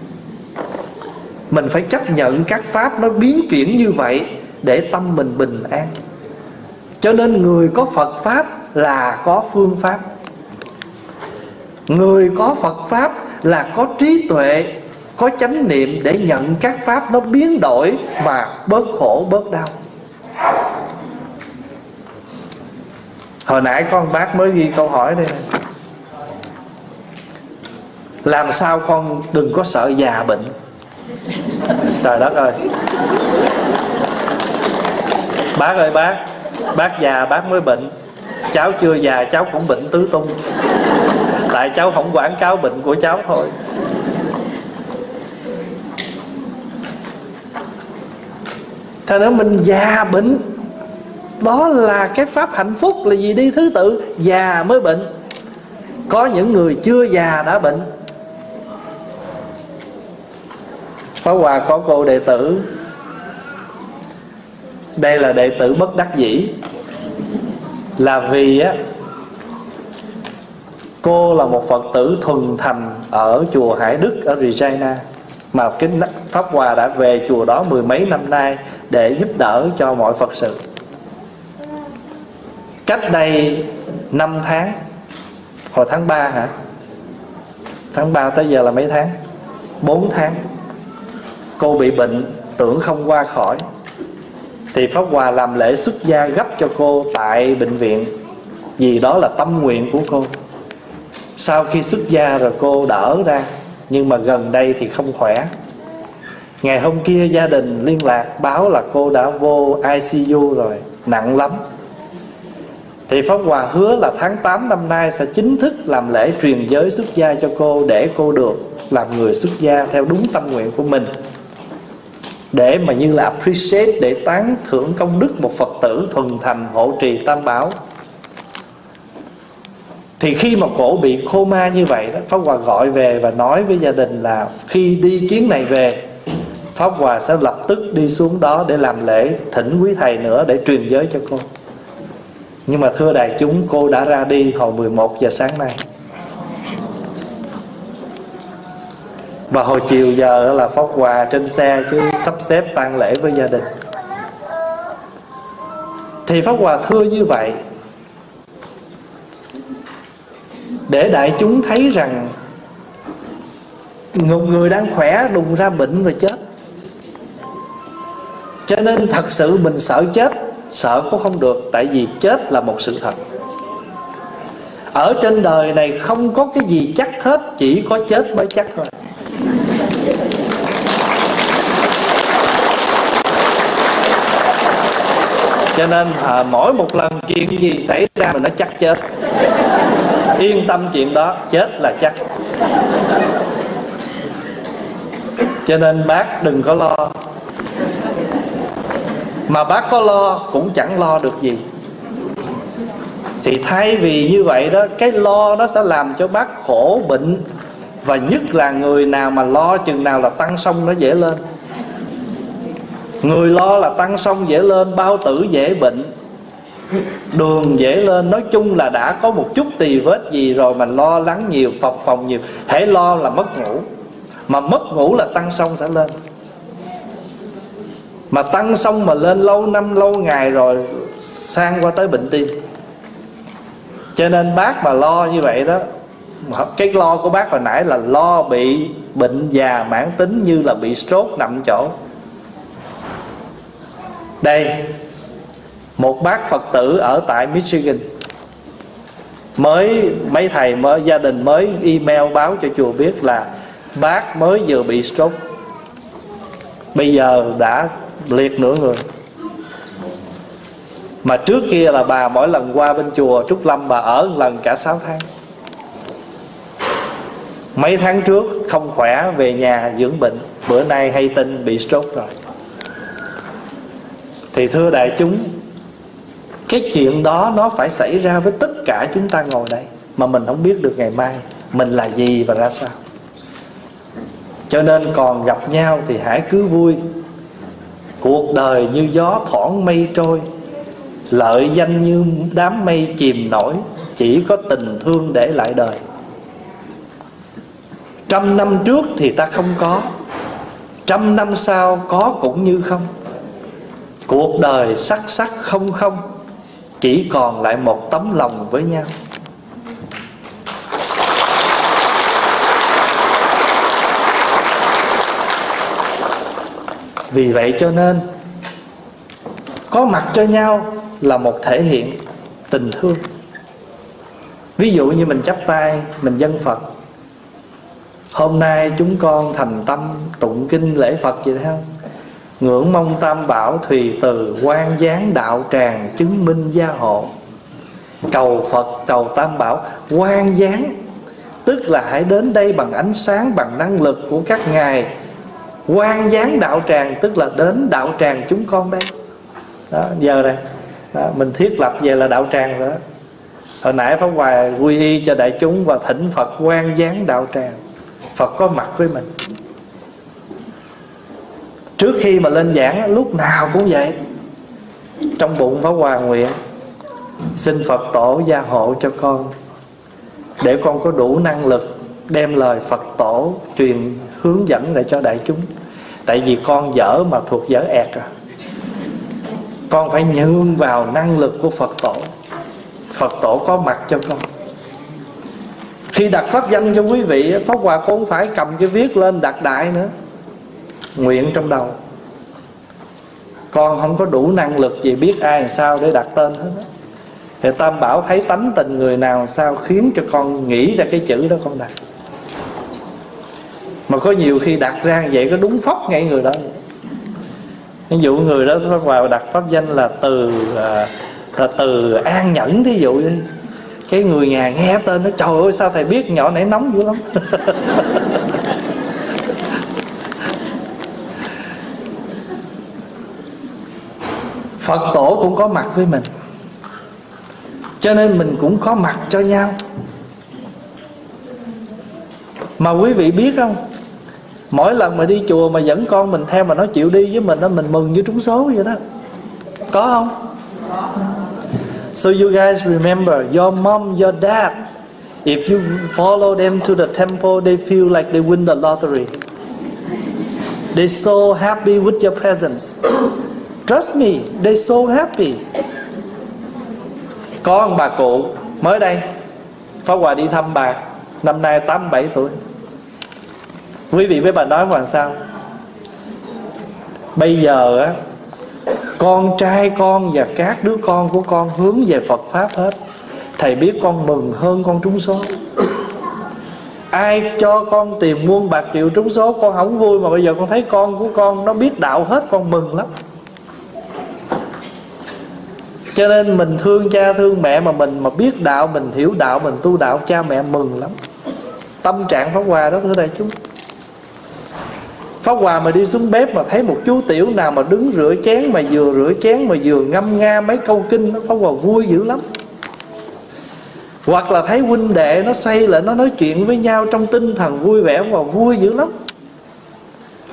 Mình phải chấp nhận các pháp nó biến chuyển như vậy để tâm mình bình an. Cho nên người có Phật Pháp là có phương pháp. Người có Phật Pháp là có trí tuệ, có chánh niệm để nhận các pháp nó biến đổi mà bớt khổ, bớt đau. Hồi nãy con bác mới ghi câu hỏi đây này: làm sao con đừng có sợ già bệnh? Trời đất ơi! Bác ơi bác già bác mới bệnh, cháu chưa già cháu cũng bệnh tứ tung. Tại cháu không quảng cáo bệnh của cháu thôi. Thật ra mình già bệnh, đó là cái pháp hạnh phúc. Là gì? Đi thứ tự, già mới bệnh. Có những người chưa già đã bệnh. Pháp Hòa có cô đệ tử, đây là đệ tử bất đắc dĩ, là vì á, cô là một Phật tử thuần thành ở chùa Hải Đức ở Regina, mà cái Pháp Hòa đã về chùa đó mười mấy năm nay để giúp đỡ cho mọi Phật sự. Cách đây 5 tháng, hồi tháng 3 hả? Tháng 3 tới giờ là mấy tháng? 4 tháng. Cô bị bệnh, tưởng không qua khỏi, thì Pháp Hòa làm lễ xuất gia gấp cho cô tại bệnh viện, vì đó là tâm nguyện của cô. Sau khi xuất gia rồi cô đỡ ra, nhưng mà gần đây thì không khỏe. Ngày hôm kia gia đình liên lạc báo là cô đã vô ICU rồi, nặng lắm. Thì Pháp Hòa hứa là tháng 8 năm nay sẽ chính thức làm lễ truyền giới xuất gia cho cô, để cô được làm người xuất gia theo đúng tâm nguyện của mình, để mà như là appreciate, để tán thưởng công đức một Phật tử thuần thành hộ trì Tam Bảo. Thì khi mà cổ bị coma như vậy đó, Pháp Hòa gọi về và nói với gia đình là khi đi chuyến này về, Pháp Hòa sẽ lập tức đi xuống đó để làm lễ thỉnh quý thầy nữa để truyền giới cho cô. Nhưng mà thưa đại chúng, cô đã ra đi hồi 11 giờ sáng nay. Và hồi chiều giờ là Pháp Hòa trên xe chứ sắp xếp tang lễ với gia đình. Thì Pháp Hòa thưa như vậy để đại chúng thấy rằng một người đang khỏe đùng ra bệnh rồi chết. Cho nên thật sự mình sợ chết, sợ cũng không được, tại vì chết là một sự thật. Ở trên đời này không có cái gì chắc hết, chỉ có chết mới chắc thôi. Cho nên mỗi một lần chuyện gì xảy ra mình nói chắc chết, yên tâm chuyện đó, chết là chắc. Cho nên bác đừng có lo. Mà bác có lo cũng chẳng lo được gì. Thì thay vì như vậy đó, cái lo nó sẽ làm cho bác khổ bệnh. Và nhất là người nào mà lo chừng nào là tăng sông nó dễ lên. Người lo là tăng sông dễ lên, bao tử dễ bệnh. đường dễ lên. Nói chung là đã có một chút tì vết gì rồi mà lo lắng nhiều, phập phồng nhiều. Hễ lo là mất ngủ, mà mất ngủ là tăng xong sẽ lên. Mà tăng xong mà lên lâu năm lâu ngày rồi sang qua tới bệnh tim. Cho nên bác mà lo như vậy đó, cái lo của bác hồi nãy là lo bị bệnh già mãn tính, như là bị stroke nằm chỗ. Đây, một bác Phật tử ở tại Michigan, mới mấy thầy mới gia đình mới email báo cho chùa biết là bác mới vừa bị stroke, bây giờ đã liệt nửa người. Mà trước kia là bà mỗi lần qua bên chùa Trúc Lâm, bà ở một lần cả 6 tháng. Mấy tháng trước không khỏe, về nhà dưỡng bệnh, bữa nay hay tin bị stroke rồi. Thì thưa đại chúng, cái chuyện đó nó phải xảy ra với tất cả chúng ta ngồi đây, mà mình không biết được ngày mai mình là gì và ra sao. Cho nên còn gặp nhau thì hãy cứ vui. Cuộc đời như gió thoảng mây trôi, lợi danh như đám mây chìm nổi, chỉ có tình thương để lại đời. 100 năm trước thì ta không có, 100 năm sau có cũng như không. Cuộc đời sắc sắc không không, chỉ còn lại một tấm lòng với nhau. Vì vậy cho nên có mặt cho nhau là một thể hiện tình thương. Ví dụ như mình chắp tay, mình dâng Phật. Hôm nay chúng con thành tâm tụng kinh lễ Phật vậy thấy không? Ngưỡng mong Tam Bảo thùy từ, quan giáng đạo tràng chứng minh gia hộ. Cầu Phật, cầu Tam Bảo quan giáng, tức là hãy đến đây bằng ánh sáng, bằng năng lực của các ngài. Quan giáng đạo tràng tức là đến đạo tràng chúng con đây. Đó, giờ này đó, mình thiết lập về là đạo tràng rồi đó. Hồi nãy Pháp Hòa quy y cho đại chúng và thỉnh Phật quan giáng đạo tràng. Phật có mặt với mình. Trước khi mà lên giảng, lúc nào cũng vậy, trong bụng Pháp Hòa nguyện: xin Phật tổ gia hộ cho con, để con có đủ năng lực đem lời Phật tổ truyền hướng dẫn lại cho đại chúng. Tại vì con dở mà thuộc dở ẹt rồi, con phải nhường vào năng lực của Phật tổ. Phật tổ có mặt cho con. Khi đặt pháp danh cho quý vị, Pháp Hòa cũng không phải cầm cái viết lên đặt đại nữa. Nguyện trong đầu. Con không có đủ năng lực gì biết ai làm sao để đặt tên hết đó. Thì Tam Bảo thấy tánh tình người nào sao khiến cho con nghĩ ra cái chữ đó con đặt. Mà có nhiều khi đặt ra vậy có đúng phóc ngay người đó. Ví dụ người đó Pháp Hòa đặt pháp danh là từ An Nhẫn thí dụ đi. Cái người nhà nghe tên nó: trời ơi sao thầy biết, nhỏ nãy nóng dữ lắm. Phật tổ cũng có mặt với mình, cho nên mình cũng có mặt cho nhau. Mà quý vị biết không, mỗi lần mà đi chùa mà dẫn con mình theo mà nó chịu đi với mình đó, mình mừng như trúng số vậy đó. Có không? So you guys remember, your mom, your dad, if you follow them to the temple, they feel like they win the lottery. They're so happy with your presence. Trust me, they're so happy. Có ông bà cụ mới đây, Pháp Hòa đi thăm bà, năm nay 87 tuổi. Quý vị với bà nói làm sao? Bây giờ á, con trai con và các đứa con của con hướng về Phật Pháp hết. Thầy biết con mừng hơn con trúng số. Ai cho con tiền muôn bạc triệu trúng số con không vui, mà bây giờ con thấy con của con nó biết đạo hết, con mừng lắm. Cho nên mình thương cha thương mẹ, mà mình mà biết đạo, mình hiểu đạo, mình tu đạo, cha mẹ mừng lắm. Tâm trạng Pháp Hòa đó thưa đại chúng. Pháp Hòa mà đi xuống bếp mà thấy một chú tiểu nào mà đứng rửa chén, mà vừa rửa chén mà vừa ngâm nga mấy câu kinh, Pháp Hòa vui dữ lắm. Hoặc là thấy huynh đệ nó xoay lại, nó nói chuyện với nhau trong tinh thần vui vẻ, và vui dữ lắm.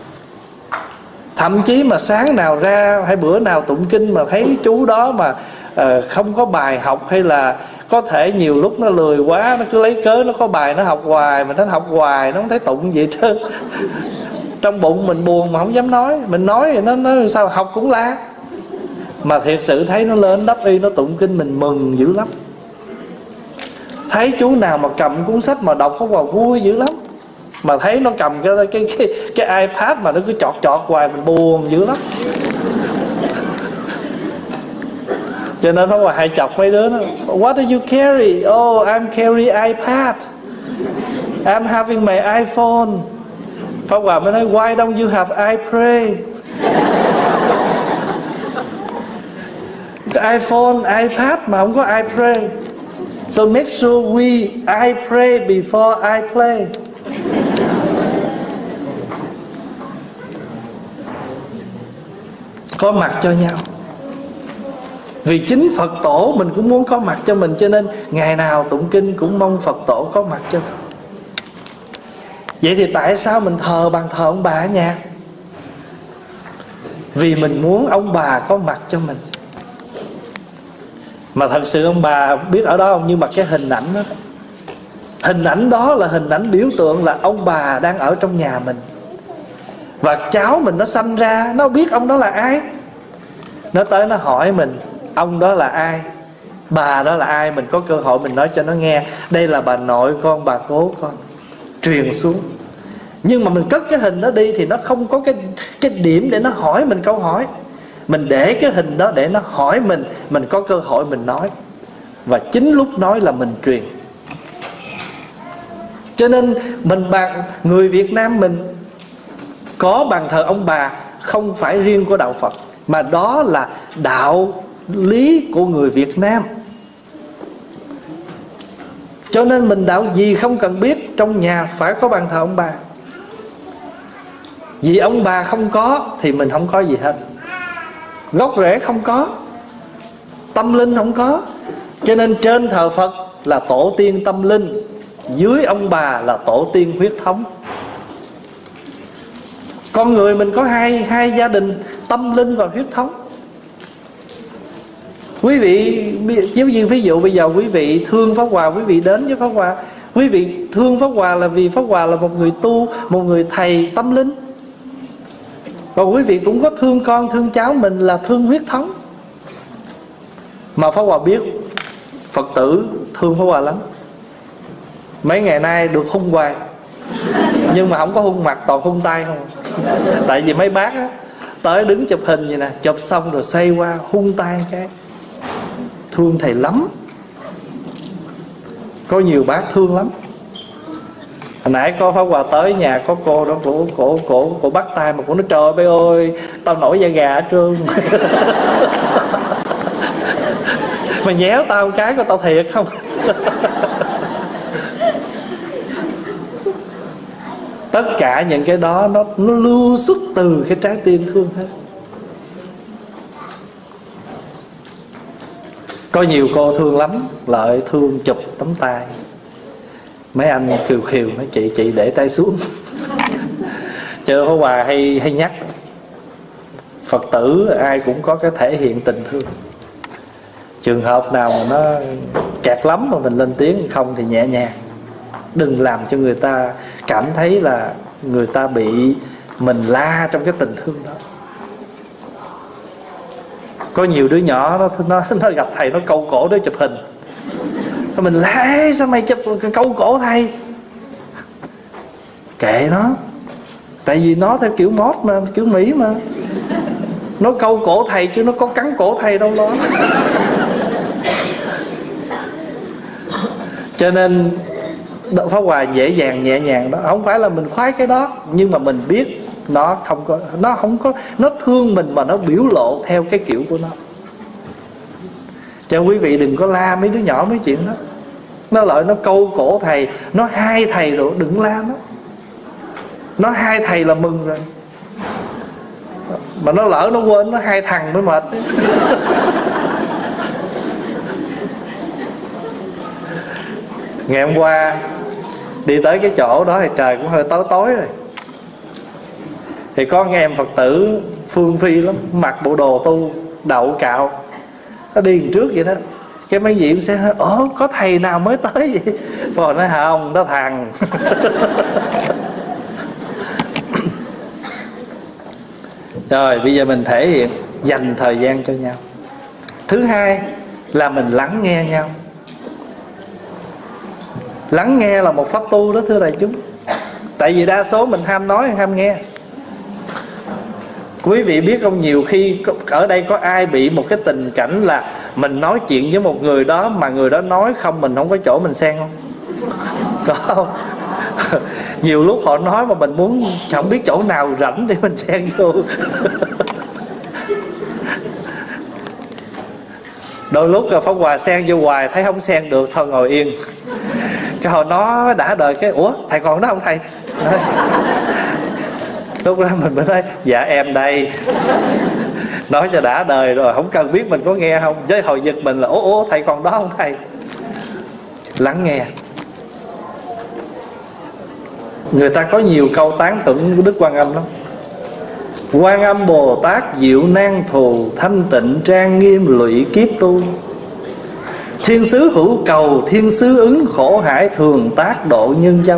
Thậm chí mà sáng nào ra hay bữa nào tụng kinh mà thấy chú đó mà không có bài học, hay là có thể nhiều lúc nó lười quá, nó cứ lấy cớ nó có bài nó học hoài, mà nó học hoài nó không thấy tụng gì hết trơn. Trong bụng mình buồn mà không dám nói, mình nói thì nó nói sao học cũng la. Mà thiệt sự thấy nó lên đắp y nó tụng kinh mình mừng dữ lắm. Thấy chú nào mà cầm cuốn sách mà đọc có vào vui dữ lắm. Mà thấy nó cầm cái iPad mà nó cứ chọt chọt hoài mình buồn dữ lắm. Cho nên nó hay chọc mấy đứa nó, what do you carry? Oh, I'm carry iPad, I'm having my iPhone. Pháp Hòa mới nói, why don't you have iPray? iPhone, iPad mà không có iPray. So make sure I pray before I play. Có mặt cho nhau. Vì chính Phật tổ mình cũng muốn có mặt cho mình, cho nên ngày nào tụng kinh cũng mong Phật tổ có mặt cho con. Vậy thì tại sao mình thờ bàn thờ ông bà ở nhà? Vì mình muốn ông bà có mặt cho mình. Mà thật sự ông bà biết ở đó không? Nhưng mà cái hình ảnh đó, hình ảnh đó là hình ảnh biểu tượng là ông bà đang ở trong nhà mình. Và cháu mình nó sanh ra, nó biết ông đó là ai. Nó tới nó hỏi mình, ông đó là ai, bà đó là ai. Mình có cơ hội mình nói cho nó nghe, đây là bà nội con, bà cố con, truyền xuống. Nhưng mà mình cất cái hình đó đi thì nó không có cái điểm để nó hỏi mình câu hỏi. Mình để cái hình đó để nó hỏi mình có cơ hội mình nói. Và chính lúc nói là mình truyền. Cho nên người Việt Nam mình có bàn thờ ông bà không phải riêng của đạo Phật, mà đó là đạo lý của người Việt Nam. Cho nên mình đạo gì không cần biết, trong nhà phải có bàn thờ ông bà. Vì ông bà không có thì mình không có gì hết. Gốc rễ không có, tâm linh không có. Cho nên trên thờ Phật là tổ tiên tâm linh, dưới ông bà là tổ tiên huyết thống. Con người mình có hai gia đình, tâm linh và huyết thống. Quý vị, giống như ví dụ bây giờ quý vị thương Pháp Hòa, quý vị đến với Pháp Hòa, quý vị thương Pháp Hòa là vì Pháp Hòa là một người tu, một người thầy tâm linh. Và quý vị cũng có thương con, thương cháu mình là thương huyết thống. Mà Pháp Hòa biết Phật tử thương Pháp Hòa lắm. Mấy ngày nay được hung hoài, nhưng mà không có hung mặt, toàn hung tay không. Tại vì mấy bác á, tới đứng chụp hình vậy nè, chụp xong rồi xoay qua hung tay cái. Thương thầy lắm. Có nhiều bác thương lắm. Hồi nãy có Pháp Hòa tới nhà, có cô đó, cổ bắt tay mà cổ nói trời ơi, ơi tao nổi da gà hết trơn. Mà nhéo tao một cái coi tao thiệt không. Tất cả những cái đó nó lưu xuất từ cái trái tim thương hết. Có nhiều cô thương lắm, lợi thương chụp tấm tay. Mấy anh khiều khiều nói chị để tay xuống. Chứ Pháp Hòa hay nhắc Phật tử ai cũng có cái thể hiện tình thương. Trường hợp nào mà nó kẹt lắm mà mình lên tiếng, không thì nhẹ nhàng. Đừng làm cho người ta cảm thấy là người ta bị mình la trong cái tình thương đó. Có nhiều đứa nhỏ nó gặp thầy nó câu cổ để chụp hình, mình la sao mày chụp câu cổ thầy. Kệ nó, tại vì nó theo kiểu mót mà, kiểu Mỹ mà. Nó câu cổ thầy chứ nó có cắn cổ thầy đâu đó. Cho nên Pháp Hòa dễ dàng nhẹ nhàng đó. Không phải là mình khoái cái đó, nhưng mà mình biết nó không có, nó thương mình mà nó biểu lộ theo cái kiểu của nó. Cho quý vị đừng có la mấy đứa nhỏ mấy chuyện đó. Nó lợi nó câu cổ thầy, nó hai thầy rồi đừng la nó. Nó hai thầy là mừng rồi. Mà nó lỡ nó quên nó hai thằng mới mệt. Ngày hôm qua đi tới cái chỗ đó thì trời cũng hơi tối tối rồi. Thì có nghe em Phật tử phương phi lắm, mặc bộ đồ tu đậu cạo, nó đi trước vậy đó. Cái mấy vị cũng sẽ nói: ủa có thầy nào mới tới vậy? Rồi nói: không, đó thằng. Rồi bây giờ mình thể hiện dành thời gian cho nhau. Thứ hai là mình lắng nghe nhau. Lắng nghe là một pháp tu đó thưa đại chúng. Tại vì đa số mình ham nói hay ham nghe. Quý vị biết không, nhiều khi ở đây có ai bị một cái tình cảnh là mình nói chuyện với một người đó mà người đó nói không, mình không có chỗ mình xen không? Có không? Nhiều lúc họ nói mà mình muốn không biết chỗ nào rảnh để mình xen vô. Đôi lúc là Pháp Hòa xen vô hoài, thấy không xen được, thôi ngồi yên. Cái hồi nó đã đời cái: ủa thầy còn đó không thầy? Nói. Lúc đó mình mới nói: dạ em đây. Nói cho đã đời rồi, không cần biết mình có nghe không. Với hồi giật mình là: ủa thầy còn đó không thầy? Lắng nghe. Người ta có nhiều câu tán thưởng Đức Quan Âm lắm. Quan Âm Bồ Tát diệu nan thù, thanh tịnh trang nghiêm lụy kiếp tu. Thiên sứ hữu cầu, thiên sứ ứng khổ hải, thường tác độ nhân châu.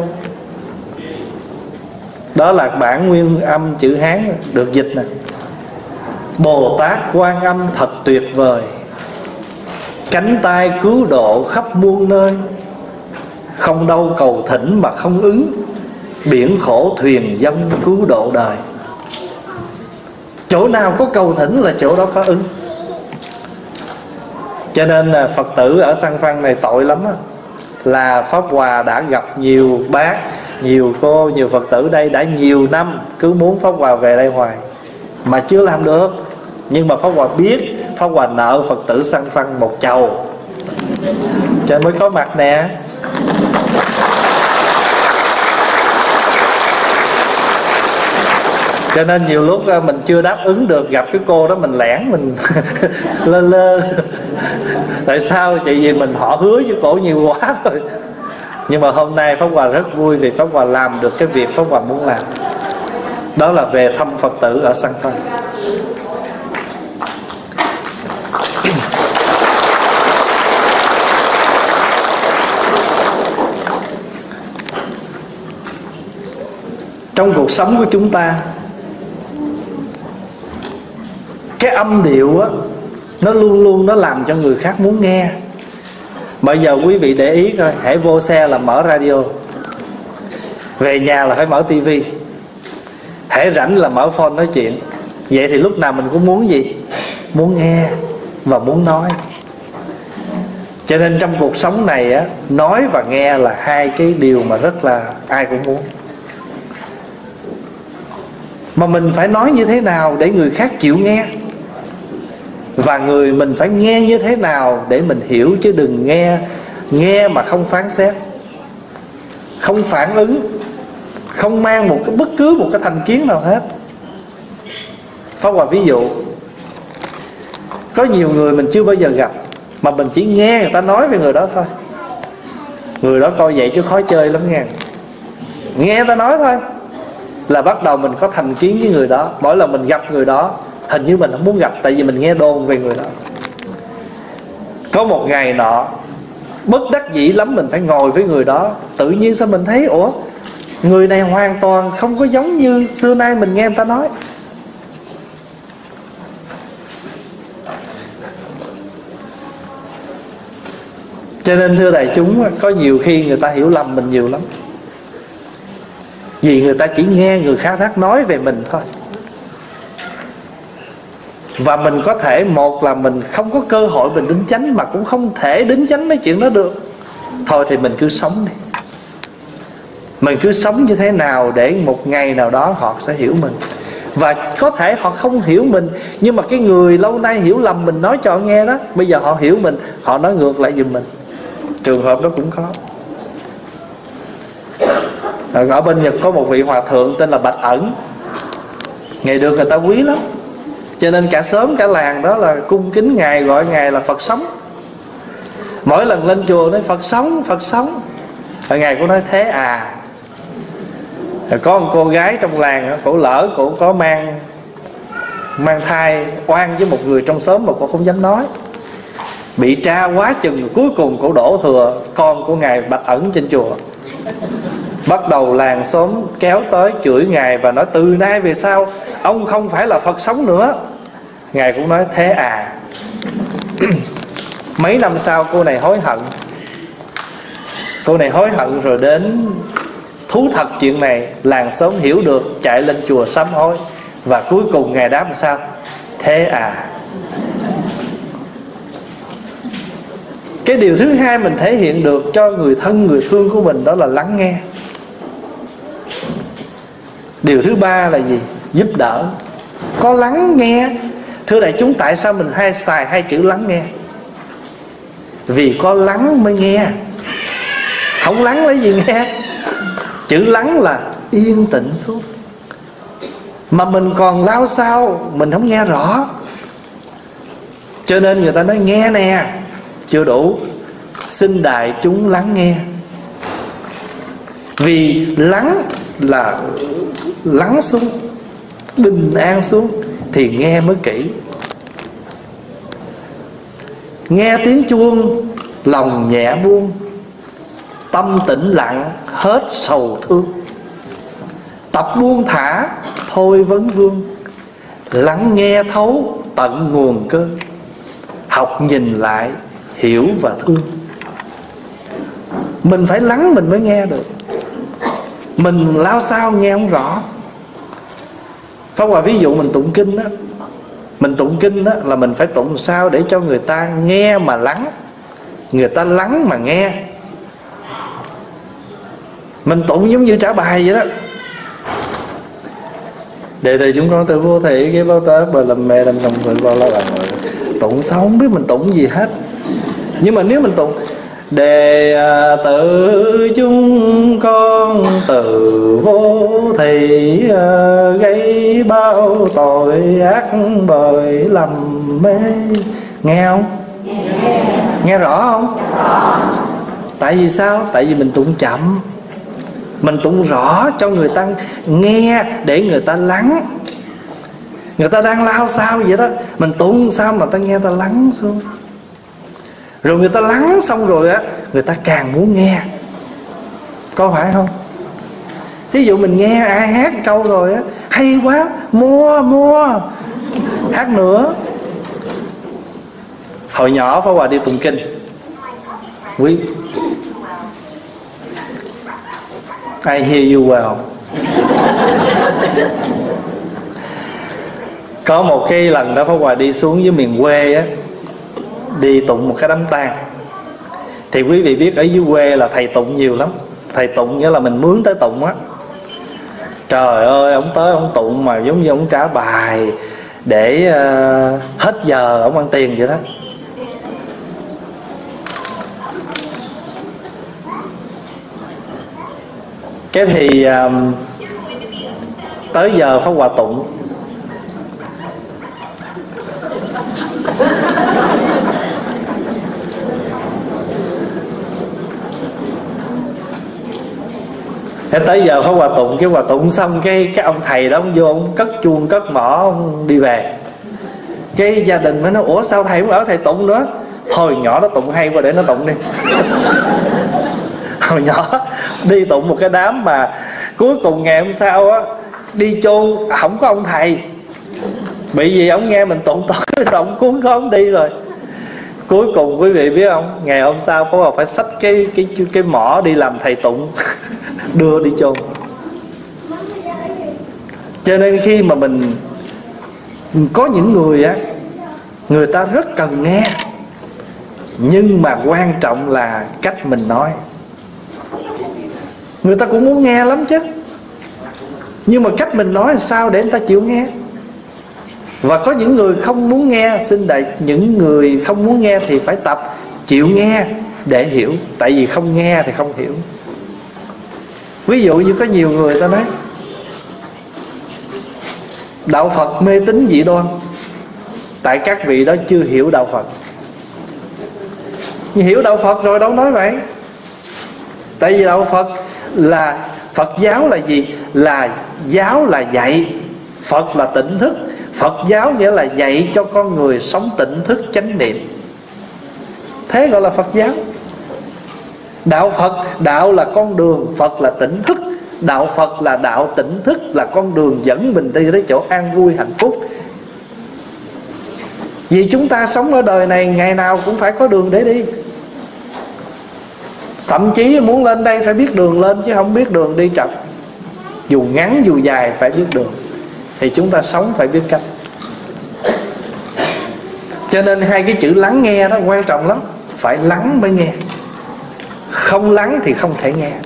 Đó là bản nguyên âm chữ Hán được dịch nè. Bồ Tát Quan Âm thật tuyệt vời, cánh tay cứu độ khắp muôn nơi. Không đâu cầu thỉnh mà không ứng, biển khổ thuyền dông cứu độ đời. Chỗ nào có cầu thỉnh là chỗ đó có ứng. Cho nên là Phật tử ở San Phan này tội lắm á. Là Pháp Hòa đã gặp nhiều bác, nhiều cô, nhiều Phật tử đây đã nhiều năm cứ muốn Pháp Hòa về đây hoài mà chưa làm được. Nhưng mà Pháp Hòa biết Pháp Hòa nợ Phật tử San Phan một chầu, cho nên mới có mặt nè. Cho nên nhiều lúc mình chưa đáp ứng được, gặp cái cô đó mình lẻn, mình lơ lơ. Tại sao? Tại vì mình họ hứa với cổ nhiều quá rồi. Nhưng mà hôm nay Pháp Hòa rất vui vì Pháp Hòa làm được cái việc Pháp Hòa muốn làm. Đó là về thăm Phật tử ở San Phan. Trong cuộc sống của chúng ta, cái âm điệu á, nó luôn luôn nó làm cho người khác muốn nghe. Bây giờ quý vị để ý coi, hãy vô xe là mở radio, về nhà là phải mở tivi, hãy rảnh là mở phone nói chuyện. Vậy thì lúc nào mình cũng muốn gì? Muốn nghe và muốn nói. Cho nên trong cuộc sống này á, nói và nghe là hai cái điều mà rất là ai cũng muốn. Mà mình phải nói như thế nào để người khác chịu nghe, và mình phải nghe như thế nào để mình hiểu, chứ đừng nghe mà không phán xét, không phản ứng, không mang bất cứ một cái thành kiến nào hết. Pháp Hòa ví dụ, có nhiều người mình chưa bao giờ gặp mà mình chỉ nghe người ta nói về người đó thôi. Người đó coi vậy chứ khó chơi lắm nghe. Nghe người ta nói thôi là bắt đầu mình có thành kiến với người đó. Mỗi lần mình gặp người đó, hình như mình không muốn gặp, tại vì mình nghe đồn về người đó. Có một ngày nọ bất đắc dĩ lắm, mình phải ngồi với người đó. Tự nhiên sao mình thấy ủa, người này hoàn toàn không có giống như xưa nay mình nghe người ta nói. Cho nên thưa đại chúng, có nhiều khi người ta hiểu lầm mình nhiều lắm, vì người ta chỉ nghe người khác nói về mình thôi. Và mình có thể, một là mình không có cơ hội mình đính chánh, mà cũng không thể đính chánh mấy chuyện đó được. Thôi thì mình cứ sống đi. Mình cứ sống như thế nào để một ngày nào đó họ sẽ hiểu mình. Và có thể họ không hiểu mình, nhưng mà cái người lâu nay hiểu lầm mình nói cho họ nghe đó, bây giờ họ hiểu mình, họ nói ngược lại giùm mình. Trường hợp đó cũng có. Ở bên Nhật có một vị hòa thượng tên là Bạch Ẩn. Ngài được người ta quý lắm, cho nên cả xóm cả làng đó là cung kính Ngài, gọi Ngài là Phật sống. Mỗi lần lên chùa nói Phật sống, Phật sống. Rồi Ngài cũng nói thế à. Rồi có một cô gái trong làng, cổ lỡ cổ có mang thai, oan với một người trong xóm mà cô không dám nói. bị tra quá chừng, cuối cùng cổ đổ thừa con của Ngài Bạch Ẩn trên chùa. Bắt đầu làng xóm kéo tới chửi Ngài và nói từ nay về sau ông không phải là Phật sống nữa. Ngài cũng nói thế à. Mấy năm sau cô này hối hận. Cô này hối hận rồi đến thú thật chuyện này, làng xóm hiểu được, chạy lên chùa sám hối. Và cuối cùng Ngài đáp làm sao? Thế à. Cái điều thứ hai mình thể hiện được cho người thân người thương của mình đó là lắng nghe. Điều thứ ba là gì? Giúp đỡ. Có lắng nghe. Thưa đại chúng, tại sao mình hay xài hai chữ lắng nghe? Vì có lắng mới nghe. Không lắng lấy gì nghe. Chữ lắng là yên tĩnh xuống. Mà mình còn lao sao, mình không nghe rõ. Cho nên người ta nói nghe nè, chưa đủ. Xin đại chúng lắng nghe. Vì lắng là lắng xuống, bình an xuống, thì nghe mới kỹ. Nghe tiếng chuông, lòng nhẹ buông, tâm tĩnh lặng, hết sầu thương. Tập buông thả, thôi vấn vương, lắng nghe thấu tận nguồn cơn. Học nhìn lại, hiểu và thương. Mình phải lắng mình mới nghe được. Mình lao sao nghe không rõ. Pháp Hòa ví dụ mình tụng kinh đó. Mình tụng kinh đó là mình phải tụng sao để cho người ta nghe mà lắng, người ta lắng mà nghe. Mình tụng giống như trả bài vậy đó. Đệ tử chúng con từ vô thị cái bao tớ bờ làm mẹ làm chồng vợ bao la bằng. Tụng sao không biết mình tụng gì hết. Nhưng mà nếu mình tụng đệ tử chúng con từ vô thị gây bao tội ác bởi lầm mê. Nghe không? Nghe rõ không? Tại vì sao? Tại vì mình tụng chậm. Mình tụng rõ cho người ta nghe, để người ta lắng. Người ta đang lao sao vậy đó, mình tụng sao mà ta nghe ta lắng xuống. Rồi người ta lắng xong rồi á, người ta càng muốn nghe. Có phải không? Thí dụ mình nghe ai hát câu rồi á, hay quá, mua hát nữa. Hồi nhỏ Pháp Hòa đi tụng kinh, quý I hear you well. Có một cái lần đó Pháp Hòa đi xuống dưới miền quê á, đi tụng một cái đám tang. Thì quý vị biết ở dưới quê là thầy tụng nhiều lắm. Thầy tụng nghĩa là mình mướn tới tụng á. Trời ơi, ông tới ông tụng mà giống như ông trả bài để hết giờ ông ăn tiền vậy đó. Cái thì tới giờ Pháp Hòa tụng. Thế tới giờ Pháp Hòa tụng, cái Hòa tụng xong cái ông thầy đó ông vô ông cất chuông cất mõ ông đi về. Cái gia đình mới nói ủa sao thầy không ở thầy tụng nữa? Thôi nhỏ nó tụng hay quá để nó tụng đi. Hồi nhỏ đi tụng một cái đám mà cuối cùng ngày hôm sau á đi chôn không có ông thầy. Bị gì ông nghe mình tụng tới rồi ông cuốn có ông đi rồi. Cuối cùng quý vị biết không, ngày hôm sau Pháp Hòa phải xách cái mỏ đi làm thầy tụng đưa đi chôn. Cho nên khi mà mình có những người á, người ta rất cần nghe, nhưng mà quan trọng là cách mình nói. Người ta cũng muốn nghe lắm chứ, nhưng mà cách mình nói sao để người ta chịu nghe. Và có những người không muốn nghe, xin đại những người không muốn nghe thì phải tập chịu nghe để hiểu. Tại vì không nghe thì không hiểu. Ví dụ như có nhiều người ta nói đạo Phật mê tín dị đoan, tại các vị đó chưa hiểu đạo Phật. Nhưng hiểu đạo Phật rồi đâu nói vậy. Tại vì đạo Phật là Phật giáo là gì? Là giáo là dạy, Phật là tỉnh thức. Phật giáo nghĩa là dạy cho con người sống tỉnh thức chánh niệm. Thế gọi là Phật giáo. Đạo Phật, đạo là con đường, Phật là tỉnh thức. Đạo Phật là đạo tỉnh thức, là con đường dẫn mình đi tới chỗ an vui hạnh phúc. Vì chúng ta sống ở đời này, ngày nào cũng phải có đường để đi. Thậm chí muốn lên đây phải biết đường lên, chứ không biết đường đi chậm. Dù ngắn dù dài phải biết đường. Thì chúng ta sống phải biết cách. Cho nên hai cái chữ lắng nghe đó quan trọng lắm. Phải lắng mới nghe. Không lắng thì không thể nghe.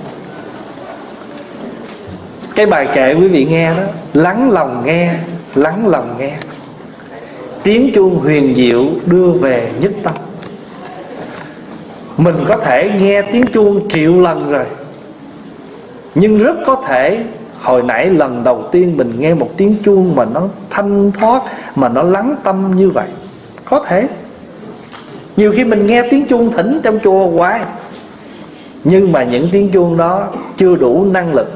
Cái bài kệ quý vị nghe đó, lắng lòng nghe, lắng lòng nghe. Tiếng chuông huyền diệu đưa về nhất tâm. Mình có thể nghe tiếng chuông triệu lần rồi, nhưng rất có thể hồi nãy lần đầu tiên mình nghe một tiếng chuông mà nó thanh thoát, mà nó lắng tâm như vậy. Có thể. Nhiều khi mình nghe tiếng chuông thỉnh trong chùa hoài, nhưng mà những tiếng chuông đó chưa đủ năng lực.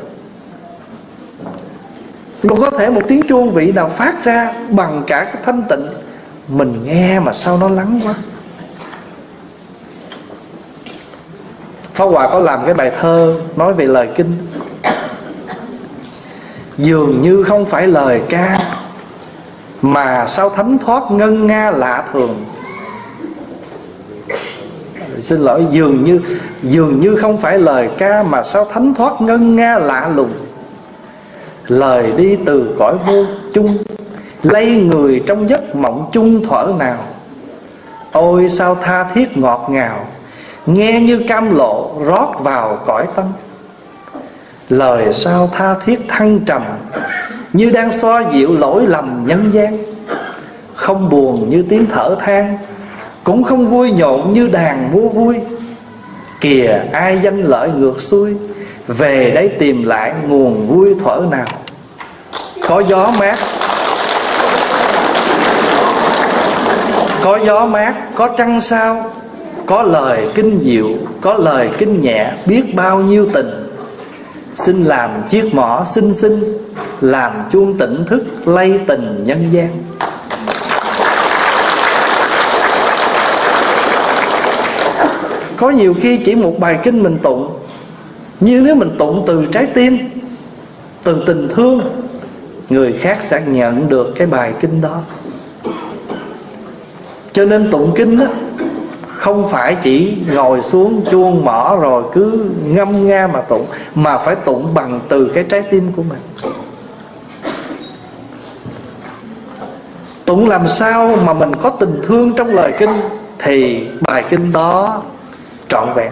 Còn có thể một tiếng chuông vị nào phát ra bằng cả cái thanh tịnh, mình nghe mà sao nó lắng quá. Pháp Hòa có làm cái bài thơ nói về lời kinh. Dường như không phải lời ca, mà sao thánh thoát ngân nga lạ thường. Xin lỗi, dường như không phải lời ca, mà sao thánh thoát ngân nga lạ lùng. Lời đi từ cõi vô chung, lay người trong giấc mộng chung thuở nào. Ôi sao tha thiết ngọt ngào, nghe như cam lộ rót vào cõi tâm. Lời sao tha thiết thăng trầm, như đang xoa dịu lỗi lầm nhân gian. Không buồn như tiếng thở than, cũng không vui nhộn như đàn múa vui. Kìa ai danh lợi ngược xuôi, về đây tìm lại nguồn vui thuở nào. Có gió mát, có gió mát, có trăng sao, có lời kinh diệu, có lời kinh nhẹ, biết bao nhiêu tình. Xin làm chiếc mỏ xinh xinh, làm chuông tỉnh thức lay tình nhân gian. Có nhiều khi chỉ một bài kinh mình tụng, nhưng nếu mình tụng từ trái tim, từ tình thương, người khác sẽ nhận được cái bài kinh đó. Cho nên tụng kinh đó, không phải chỉ ngồi xuống chuông mỏ rồi cứ ngâm nga mà tụng, mà phải tụng bằng từ cái trái tim của mình. Tụng làm sao mà mình có tình thương trong lời kinh, thì bài kinh đó trọn vẹn.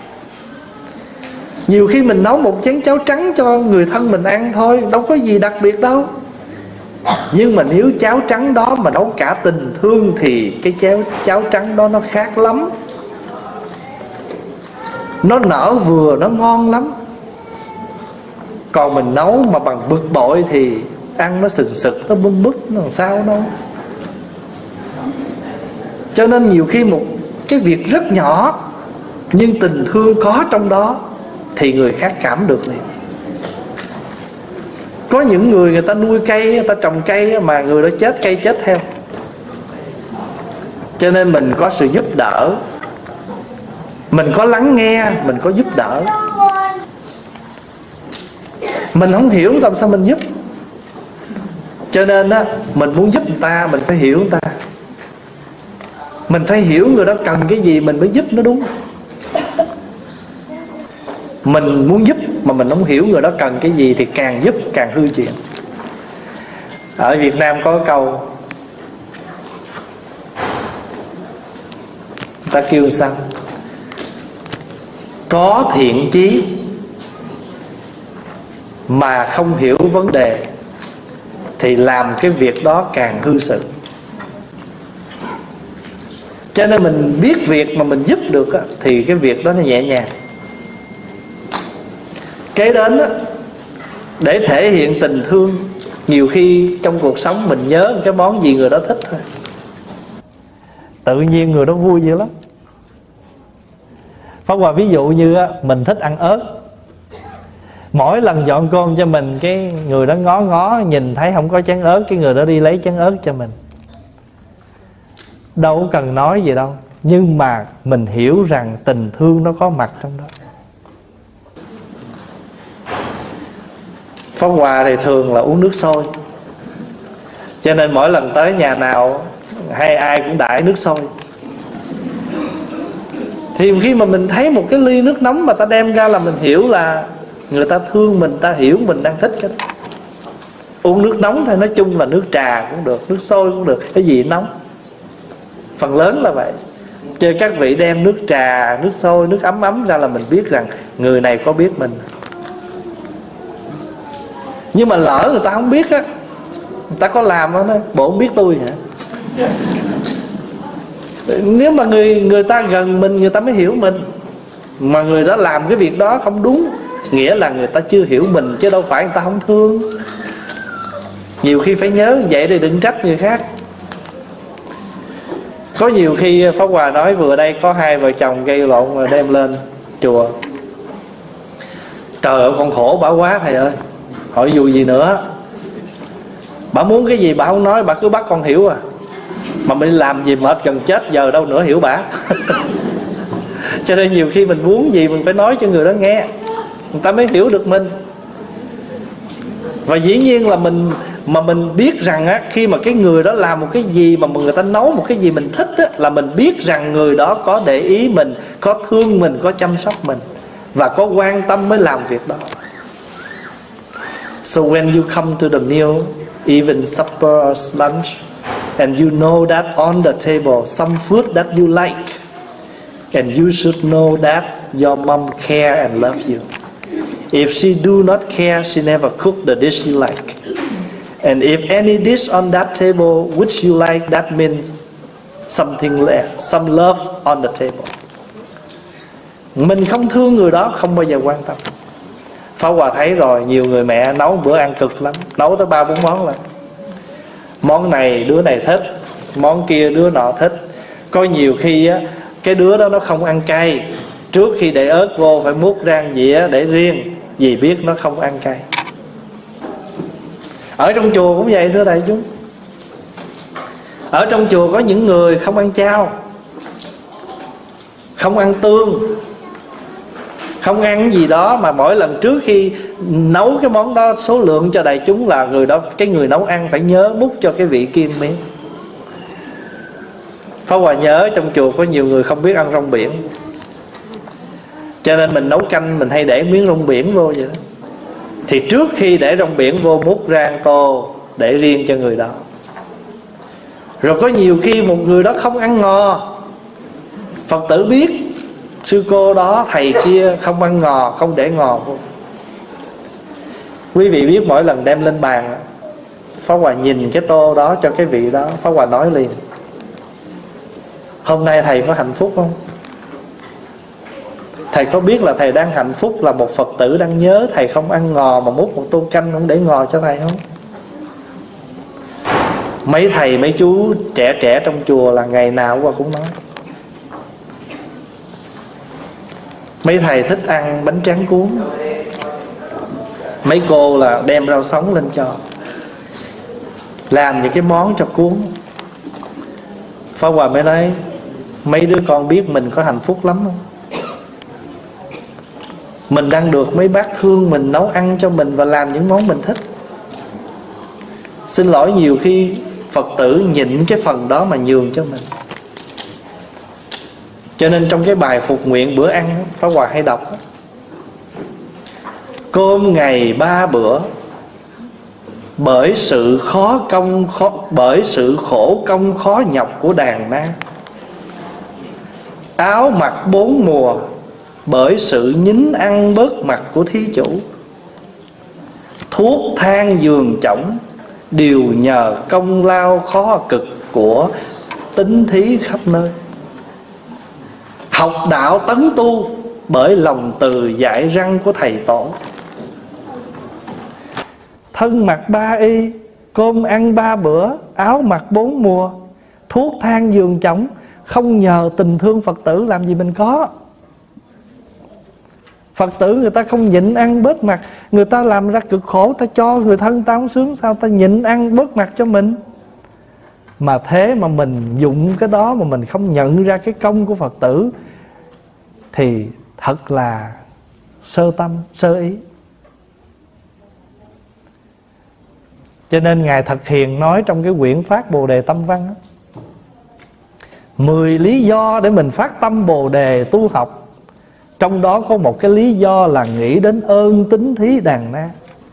Nhiều khi mình nấu một chén cháo trắng cho người thân mình ăn thôi, đâu có gì đặc biệt đâu. Nhưng mà nếu cháo trắng đó mà nấu cả tình thương, thì cái cháo trắng đó nó khác lắm. Nó nở vừa, nó ngon lắm. Còn mình nấu mà bằng bực bội thì ăn nó sừng sực, nó bưng bứt, nó làm sao đâu. Cho nên nhiều khi một cái việc rất nhỏ, nhưng tình thương có trong đó, thì người khác cảm được liền. Có những người ta nuôi cây, người ta trồng cây, mà người đó chết, cây chết theo. Cho nên mình có sự giúp đỡ, mình có lắng nghe, mình có giúp đỡ. Mình không hiểu làm sao mình giúp. Cho nên á, mình muốn giúp người ta, mình phải hiểu người ta. Mình phải hiểu người đó cần cái gì mình mới giúp nó đúng. Mình muốn giúp mà mình không hiểu người đó cần cái gì thì càng giúp càng hư chuyện. Ở Việt Nam có câu người ta kêu sao? Có thiện chí mà không hiểu vấn đề thì làm cái việc đó càng hư sự. Cho nên mình biết việc mà mình giúp được á, thì cái việc đó nó nhẹ nhàng. Kế đến á, để thể hiện tình thương, nhiều khi trong cuộc sống mình nhớ cái món gì người đó thích thôi, tự nhiên người đó vui dữ lắm. Pháp Hòa ví dụ như á, mình thích ăn ớt. Mỗi lần dọn cơm cho mình, cái người đó ngó ngó, nhìn thấy không có chén ớt, cái người đó đi lấy chén ớt cho mình. Đâu cần nói gì đâu, nhưng mà mình hiểu rằng tình thương nó có mặt trong đó. Pháp Hòa thì thường là uống nước sôi, cho nên mỗi lần tới nhà nào hay ai cũng đãi nước sôi. Thì khi mà mình thấy một cái ly nước nóng mà ta đem ra là mình hiểu là người ta thương mình, ta hiểu mình đang thích cái đó. Uống nước nóng thôi, nói chung là nước trà cũng được, nước sôi cũng được, cái gì nóng. Phần lớn là vậy. Chơi các vị đem nước trà, nước sôi, nước ấm ấm ra là mình biết rằng người này có biết mình. Nhưng mà lỡ người ta không biết á, người ta có làm đó, bộ không biết tôi hả? Nếu mà người ta gần mình, người ta mới hiểu mình. Mà người đó làm cái việc đó không đúng, nghĩa là người ta chưa hiểu mình, chứ đâu phải người ta không thương. Nhiều khi phải nhớ vậy để đừng trách người khác. Có nhiều khi Pháp Hòa nói vừa đây có hai vợ chồng gây lộn rồi đem lên chùa. Trời ơi con khổ bả quá thầy ơi, hỏi dù gì nữa. Bả muốn cái gì bả không nói, bả cứ bắt con hiểu à. Mà mình làm gì mệt gần chết, giờ đâu nữa hiểu bả. Cho nên nhiều khi mình muốn gì mình phải nói cho người đó nghe, người ta mới hiểu được mình. Và dĩ nhiên là mình biết rằng á, khi mà cái người đó làm một cái gì mà người ta nấu một cái gì mình thích á, là mình biết rằng người đó có để ý mình, có thương mình, có chăm sóc mình và có quan tâm mới làm việc đó. So when you come to the meal, even supper or lunch, and you know that on the table some food that you like, and you should know that your mom care and love you. If she do not care, she never cooked the dish you like. And if any dish on that table which you like, that means something less, some love on the table. Mình không thương người đó, không bao giờ quan tâm. Pháp Hòa thấy rồi, nhiều người mẹ nấu bữa ăn cực lắm, nấu tới 3-4 món lắm. Món này đứa này thích, món kia đứa nọ thích. Có nhiều khi á, cái đứa đó nó không ăn cay, trước khi để ớt vô phải múc rang dĩa để riêng, vì biết nó không ăn cay. Ở trong chùa cũng vậy thưa đại chúng. Ở trong chùa có những người không ăn chao, không ăn tương, không ăn cái gì đó, mà mỗi lần trước khi nấu cái món đó số lượng cho đại chúng là người đó, cái người nấu ăn phải nhớ múc cho cái vị kia miếng. Pháp Hòa nhớ trong chùa có nhiều người không biết ăn rong biển, cho nên mình nấu canh mình hay để miếng rong biển vô vậy đó. Thì trước khi để rong biển vô múc rang tô để riêng cho người đó. Rồi có nhiều khi một người đó không ăn ngò, Phật tử biết sư cô đó thầy kia không ăn ngò, không để ngò vô. Quý vị biết mỗi lần đem lên bàn, Pháp Hòa nhìn cái tô đó cho cái vị đó, Pháp Hòa nói liền: hôm nay thầy có hạnh phúc không? Thầy có biết là thầy đang hạnh phúc là một Phật tử đang nhớ thầy không ăn ngò mà múc một tô canh không để ngò cho thầy không? Mấy thầy mấy chú trẻ trong chùa là ngày nào qua cũng nói. Mấy thầy thích ăn bánh tráng cuốn, mấy cô là đem rau sống lên cho, làm những cái món cho cuốn. Pháp Hòa mới nói: mấy đứa con biết mình có hạnh phúc lắm không? Mình đang được mấy bác thương mình, nấu ăn cho mình và làm những món mình thích. Xin lỗi nhiều khi Phật tử nhịn cái phần đó mà nhường cho mình. Cho nên trong cái bài phục nguyện bữa ăn, Pháp Hòa hay đọc: cơm ngày 3 bữa, bởi sự khổ công khó nhọc của đàn na. Áo mặc 4 mùa, bởi sự nhín ăn bớt mặt của thí chủ. Thuốc thang giường chổng, đều nhờ công lao khó cực của tín thí khắp nơi. Học đạo tấn tu, bởi lòng từ dạy răng của thầy tổ. Thân mặc 3 y, cơm ăn 3 bữa, áo mặc 4 mùa, thuốc thang giường chổng, không nhờ tình thương Phật tử làm gì mình có. Phật tử người ta không nhịn ăn bớt mặt, người ta làm ra cực khổ, ta cho người thân ta không sướng, sao ta nhịn ăn bớt mặt cho mình? Mà thế mà mình dụng cái đó mà mình không nhận ra cái công của Phật tử thì thật là sơ tâm, sơ ý. Cho nên Ngài Thật Hiền nói trong cái quyển Phát Bồ Đề Tâm Văn đó, 10 lý do để mình phát tâm Bồ Đề tu học. Trong đó có một cái lý do là nghĩ đến ơn tín thí đàn na.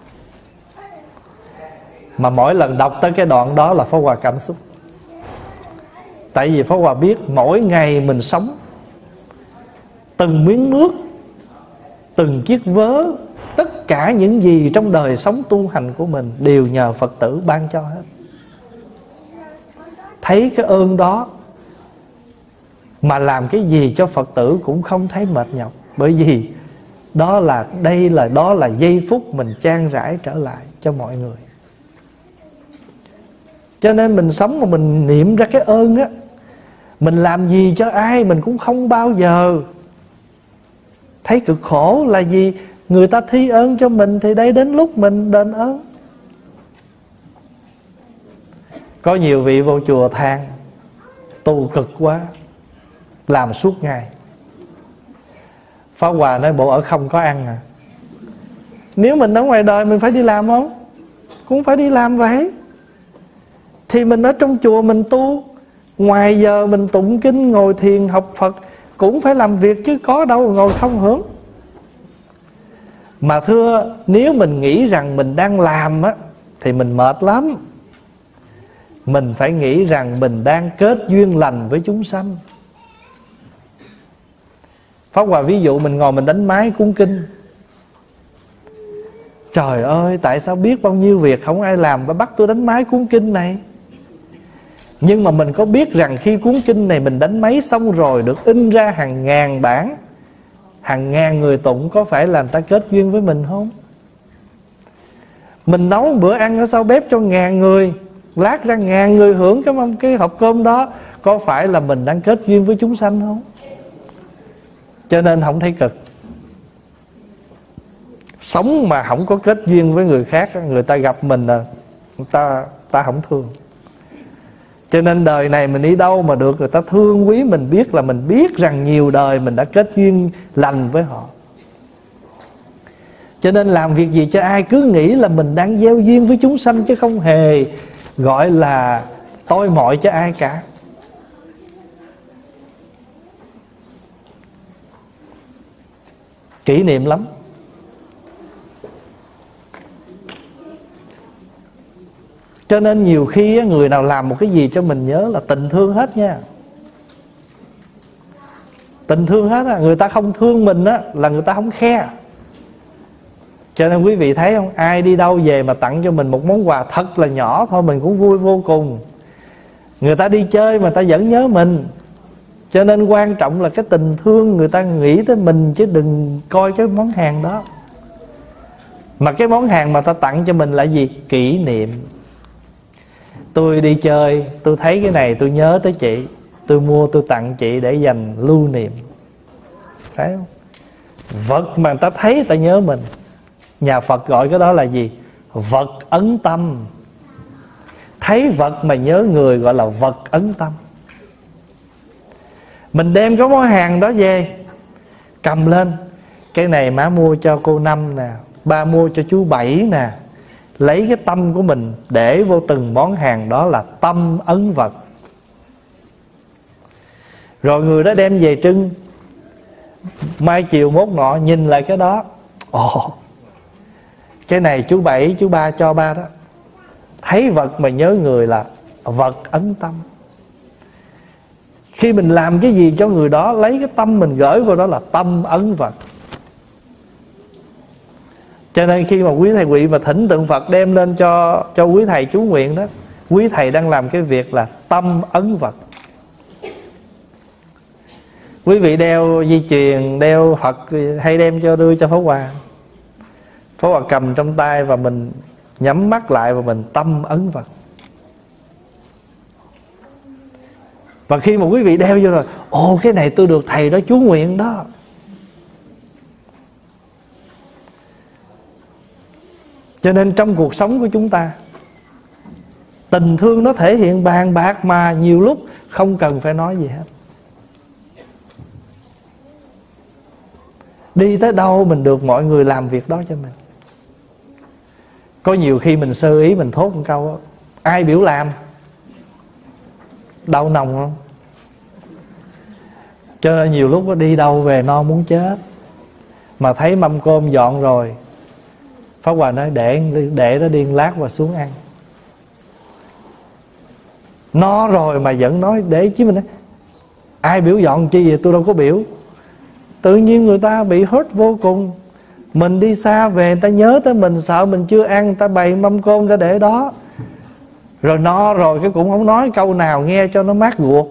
Mà mỗi lần đọc tới cái đoạn đó là Pháp Hòa cảm xúc. Tại vì Pháp Hòa biết mỗi ngày mình sống, từng miếng nước, từng chiếc vớ, tất cả những gì trong đời sống tu hành của mình đều nhờ Phật tử ban cho hết. Thấy cái ơn đó mà làm cái gì cho Phật tử cũng không thấy mệt nhọc. Bởi vì đó là giây phút mình chan rãi trở lại cho mọi người. Cho nên mình sống mà mình niệm ra cái ơn á, mình làm gì cho ai mình cũng không bao giờ thấy cực khổ. Là gì? Người ta thi ơn cho mình thì đây đến lúc mình đền ơn. Có nhiều vị vô chùa than tu cực quá, làm suốt ngày. Pháp Hòa nói bộ ở không có ăn à? Nếu mình ở ngoài đời mình phải đi làm không? Cũng phải đi làm vậy. Thì mình ở trong chùa mình tu, ngoài giờ mình tụng kinh, ngồi thiền, học Phật cũng phải làm việc chứ có đâu ngồi không hưởng. Mà thưa, nếu mình nghĩ rằng mình đang làm á thì mình mệt lắm. Mình phải nghĩ rằng mình đang kết duyên lành với chúng sanh. Pháp Hòa ví dụ mình ngồi mình đánh máy cuốn kinh. Trời ơi, tại sao biết bao nhiêu việc không ai làm và bắt tôi đánh máy cuốn kinh này? Nhưng mà mình có biết rằng khi cuốn kinh này mình đánh máy xong rồi được in ra hàng ngàn bản, hàng ngàn người tụng, có phải là người ta kết duyên với mình không? Mình nấu một bữa ăn ở sau bếp cho ngàn người, lát ra ngàn người hưởng cái hộp cơm đó, có phải là mình đang kết duyên với chúng sanh không? Cho nên không thấy cực. Sống mà không có kết duyên với người khác, người ta gặp mình là ta không thương. Cho nên đời này mình đi đâu mà được người ta thương quý mình, biết là mình biết rằng nhiều đời mình đã kết duyên lành với họ. Cho nên làm việc gì cho ai cứ nghĩ là mình đang gieo duyên với chúng sanh, chứ không hề gọi là tôi mọi cho ai cả. Kỷ niệm lắm. Cho nên nhiều khi người nào làm một cái gì cho mình nhớ là tình thương hết nha. Tình thương hết á. Người ta không thương mình á là người ta không khe. Cho nên quý vị thấy không, ai đi đâu về mà tặng cho mình một món quà thật là nhỏ thôi mình cũng vui vô cùng. Người ta đi chơi mà ta vẫn nhớ mình. Cho nên quan trọng là cái tình thương người ta nghĩ tới mình, chứ đừng coi cái món hàng đó. Mà cái món hàng mà ta tặng cho mình là gì? Kỷ niệm. Tôi đi chơi, tôi thấy cái này tôi nhớ tới chị, tôi mua tôi tặng chị để dành lưu niệm. Thấy không? Vật mà người ta thấy người ta nhớ mình. Nhà Phật gọi cái đó là gì? Vật ấn tâm. Thấy vật mà nhớ người gọi là vật ấn tâm. Mình đem cái món hàng đó về, cầm lên, cái này má mua cho cô Năm nè, ba mua cho chú Bảy nè. Lấy cái tâm của mình để vô từng món hàng đó là tâm ấn vật. Rồi người đó đem về trưng, mai chiều mốt nọ nhìn lại cái đó, ồ, cái này chú Bảy chú Ba cho ba đó. Thấy vật mà nhớ người là vật ấn tâm. Khi mình làm cái gì cho người đó, lấy cái tâm mình gửi vào đó là tâm ấn vật. Cho nên khi mà quý thầy quỵ mà thỉnh tượng Phật đem lên cho quý thầy chú nguyện đó, quý thầy đang làm cái việc là tâm ấn vật. Quý vị đeo dây chuyền, đeo Phật hay đem đưa cho Pháp Hòa. Pháp Hòa cầm trong tay và mình nhắm mắt lại và mình tâm ấn vật. Và khi mà quý vị đeo vô rồi, ồ cái này tôi được thầy đó chú nguyện đó. Cho nên trong cuộc sống của chúng ta Tình thương nó thể hiện bàn bạc mà nhiều lúc không cần phải nói gì hết. Đi tới đâu mình được mọi người làm việc đó cho mình. Có nhiều khi mình sơ ý mình thốt một câu đó, ai biểu làm, đau nồng không? Cho nên nhiều lúc đi đâu về no muốn chết. Mà thấy mâm cơm dọn rồi, Pháp Hòa nói để nó điên lát và xuống ăn. No rồi mà vẫn nói để chứ. Mình nói ai biểu dọn chi vậy, tôi đâu có biểu. Tự nhiên người ta bị hurt vô cùng. Mình đi xa về, người ta nhớ tới mình, sợ mình chưa ăn, người ta bày mâm cơm ra để đó. Rồi no rồi cái cũng không nói câu nào nghe cho nó mát ruột.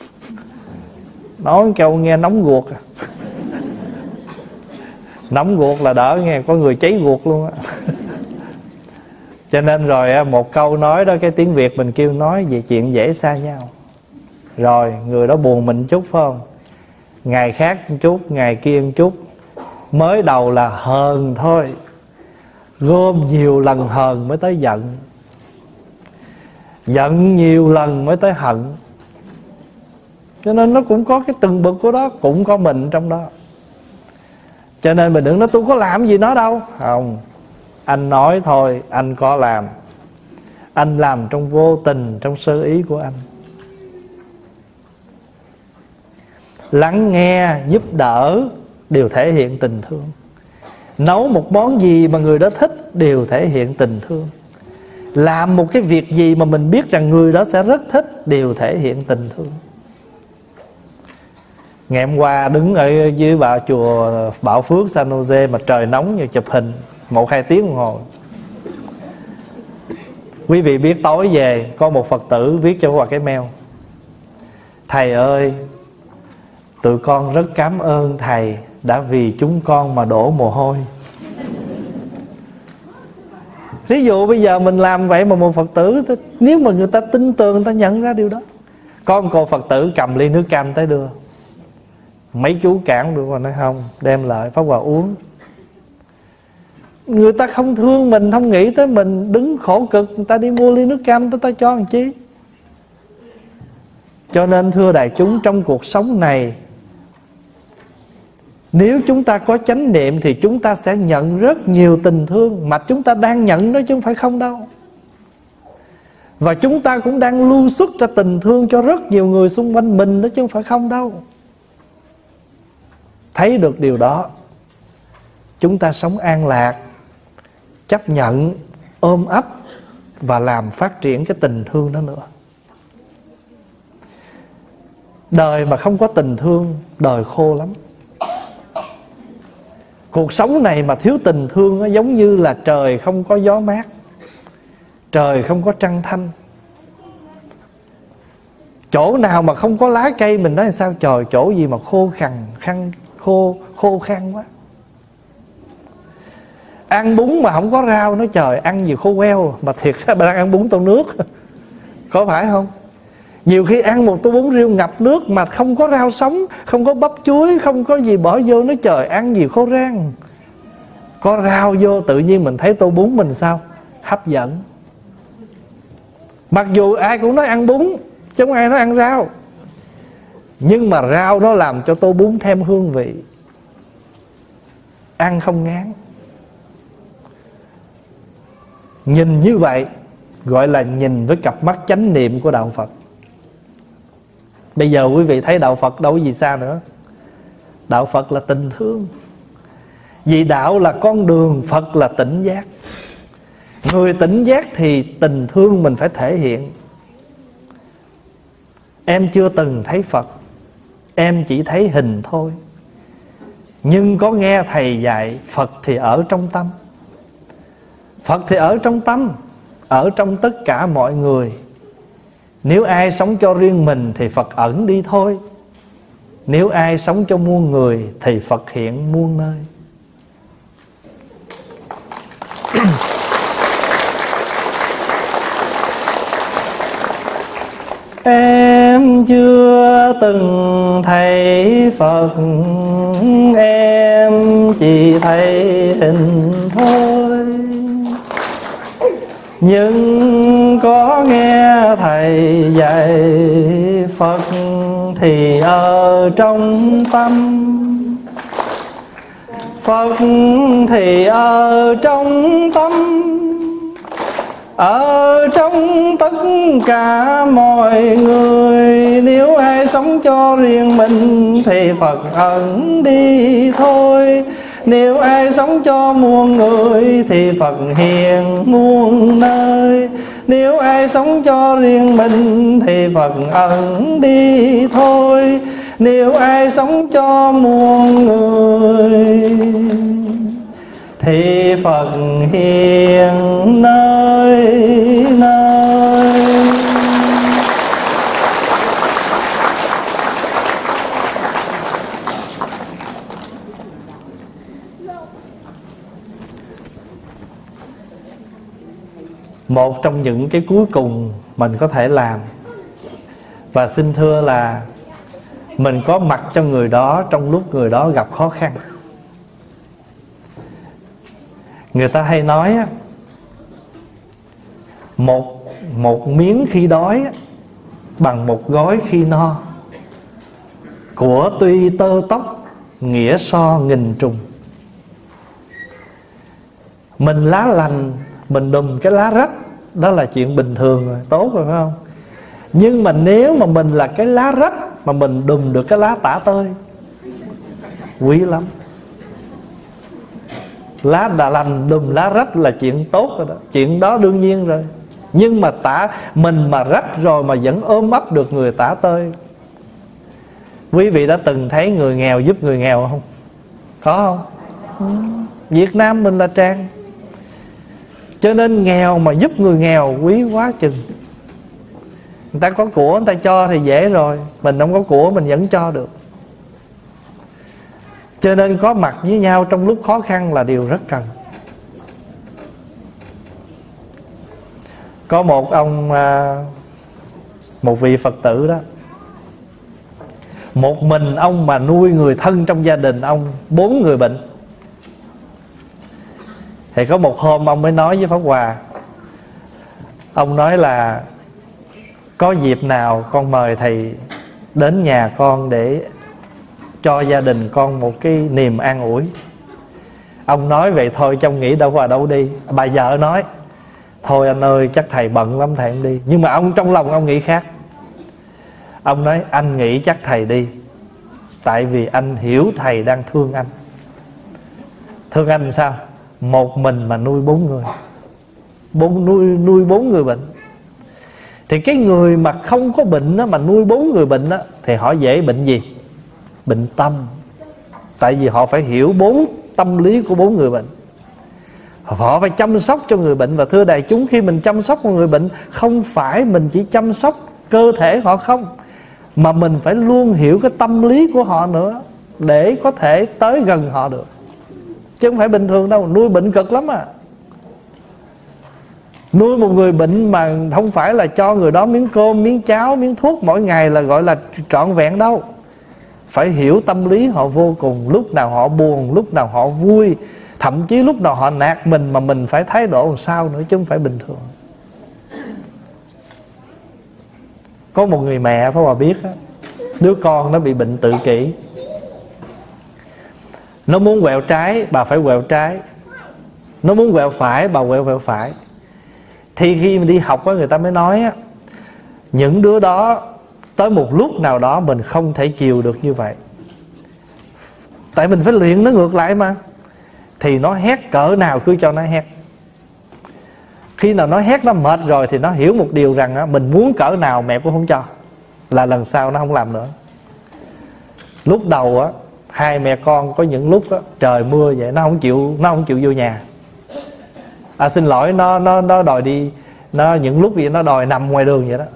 Nói câu nghe nóng ruột. Nóng ruột là đỡ nghe, có người cháy ruột luôn á. Cho nên rồi một câu nói đó, cái tiếng Việt mình kêu nói về chuyện dễ xa nhau. Rồi người đó buồn mình chút phải không? Ngày khác một chút, ngày kia một chút. Mới đầu là hờn thôi, gom nhiều lần hờn mới tới giận, giận nhiều lần mới tới hận. Cho nên nó cũng có cái từng bậc của đó, cũng có mình trong đó. Cho nên mình đừng nói tôi có làm gì nó đâu. Không, anh nói thôi, anh có làm. Anh làm trong vô tình, trong sơ ý của anh. Lắng nghe, giúp đỡ đều thể hiện tình thương. Nấu một món gì mà người đó thích đều thể hiện tình thương. Làm một cái việc gì mà mình biết rằng người đó sẽ rất thích đều thể hiện tình thương. Ngày hôm qua đứng ở dưới chùa Bảo Phước San Jose mà trời nóng như chụp hình 1-2 tiếng đồng hồ. Quý vị biết tối về có một Phật tử viết cho Hòa cái mail: thầy ơi, tụi con rất cảm ơn thầy đã vì chúng con mà đổ mồ hôi. Ví dụ bây giờ mình làm vậy mà một Phật tử, nếu mà người ta tin tưởng, người ta nhận ra điều đó. Có một cô Phật tử cầm ly nước cam tới đưa, mấy chú cản được mà nói không, đem lại Pháp Hòa uống. Người ta không thương mình, không nghĩ tới mình đứng khổ cực, người ta đi mua ly nước cam người ta cho làm chi. Cho nên thưa đại chúng, trong cuộc sống này, nếu chúng ta có chánh niệm thì chúng ta sẽ nhận rất nhiều tình thương. Mà chúng ta đang nhận đó chứ không phải không đâu. Và chúng ta cũng đang lưu xuất ra tình thương cho rất nhiều người xung quanh mình đó chứ không phải không đâu. Thấy được điều đó, chúng ta sống an lạc, chấp nhận, ôm ấp và làm phát triển cái tình thương đó nữa. Đời mà không có tình thương, đời khô lắm. Cuộc sống này mà thiếu tình thương, nó giống như là trời không có gió mát, trời không có trăng thanh. Chỗ nào mà không có lá cây mình nói sao trời, chỗ gì mà khô khô khan quá. Ăn bún mà không có rau, nói trời ăn gì khô queo. Mà thiệt ra bạn đang ăn bún tô nước. Có phải không? Nhiều khi ăn một tô bún riêu ngập nước mà không có rau sống, không có bắp chuối, không có gì bỏ vô, nói trời ăn gì khô rang. Có rau vô tự nhiên mình thấy tô bún mình sao? Hấp dẫn. Mặc dù ai cũng nói ăn bún chứ không ai nói ăn rau, nhưng mà rau nó làm cho tô bún thêm hương vị, ăn không ngán. Nhìn như vậy gọi là nhìn với cặp mắt chánh niệm của Đạo Phật. Bây giờ quý vị thấy Đạo Phật đâu có gì xa nữa. Đạo Phật là tình thương. Vì đạo là con đường, Phật là tỉnh giác. Người tỉnh giác thì tình thương mình phải thể hiện. Em chưa từng thấy Phật, em chỉ thấy hình thôi. Nhưng có nghe thầy dạy Phật thì ở trong tâm. Phật thì ở trong tâm, ở trong tất cả mọi người. Nếu ai sống cho riêng mình thì Phật ẩn đi thôi. Nếu ai sống cho muôn người thì Phật hiện muôn nơi. Em chưa từng thấy Phật, em chỉ thấy hình thôi. Nhưng có nghe thầy dạy, Phật thì ở trong tâm. Phật thì ở trong tâm, ở trong tất cả mọi người. Nếu ai sống cho riêng mình thì Phật ẩn đi thôi. Nếu ai sống cho muôn người thì Phật hiện muôn nơi. Nếu ai sống cho riêng mình thì Phật ẩn đi thôi. Nếu ai sống cho muôn người thì Phật hiện nơi nơi. Một trong những cái cuối cùng mình có thể làm, và xin thưa là mình có mặt cho người đó trong lúc người đó gặp khó khăn. Người ta hay nói á, một miếng khi đói bằng một gói khi no. Của tuy tơ tóc, nghĩa so nghìn trùng. Mình lá lành, mình đùm cái lá rách, đó là chuyện bình thường rồi, tốt rồi phải không? Nhưng mà nếu mà mình là cái lá rách mà mình đùm được cái lá tả tơi, quý lắm. Lá đà lành đùm lá rách là chuyện tốt rồi đó, chuyện đó đương nhiên rồi. Nhưng mà mình mà rách rồi mà vẫn ôm ấp được người tả tơi. Quý vị đã từng thấy người nghèo giúp người nghèo không? Có không? Việt Nam mình là trang. Cho nên nghèo mà giúp người nghèo quý quá chừng. Người ta có của người ta cho thì dễ rồi, mình không có của mình vẫn cho được. Cho nên có mặt với nhau trong lúc khó khăn là điều rất cần. Có một ông, một vị Phật tử đó, một mình ông mà nuôi người thân trong gia đình ông 4 người bệnh. Thì có một hôm ông mới nói với Pháp Hòa, ông nói là có dịp nào con mời thầy đến nhà con để cho gia đình con một cái niềm an ủi. Ông nói vậy thôi trong nghĩ đâu qua đâu đi. Bà vợ nói thôi anh ơi chắc thầy bận lắm thầy không đi. Nhưng mà ông trong lòng ông nghĩ khác. Ông nói anh nghĩ chắc thầy đi, tại vì anh hiểu thầy đang thương anh. Thương anh sao? Một mình mà nuôi 4 người, nuôi 4 người bệnh. Thì cái người mà không có bệnh đó, mà nuôi 4 người bệnh đó, thì họ dễ bệnh gì? Bệnh tâm. Tại vì họ phải hiểu 4 tâm lý của 4 người bệnh. Họ phải chăm sóc cho người bệnh. Và thưa đại chúng, khi mình chăm sóc một người bệnh, không phải mình chỉ chăm sóc cơ thể họ không, mà mình phải luôn hiểu cái tâm lý của họ nữa, để có thể tới gần họ được. Chứ không phải bình thường đâu, nuôi bệnh cực lắm à. Nuôi một người bệnh mà không phải là cho người đó miếng cơm, miếng cháo, miếng thuốc mỗi ngày là gọi là trọn vẹn đâu. Phải hiểu tâm lý họ vô cùng. Lúc nào họ buồn, lúc nào họ vui, thậm chí lúc nào họ nạt mình mà mình phải thái độ làm sao nữa, chứ không phải bình thường. Có một người mẹ Pháp Hòa biết á, đứa con nó bị bệnh tự kỷ. Nó muốn quẹo trái, bà phải quẹo trái. Nó muốn quẹo phải, bà quẹo phải. Thì khi mình đi học á, người ta mới nói á, những đứa đó tới một lúc nào đó mình không thể chiều được như vậy. Tại mình phải luyện nó ngược lại mà. Thì nó hét cỡ nào cứ cho nó hét. Khi nào nó hét nó mệt rồi thì nó hiểu một điều rằng á, mình muốn cỡ nào mẹ cũng không cho, là lần sau nó không làm nữa. Lúc đầu á, hai mẹ con có những lúc á, trời mưa vậy nó không chịu vô nhà. Xin lỗi, nó đòi đi, nó những lúc vậy nó đòi nằm ngoài đường vậy đó.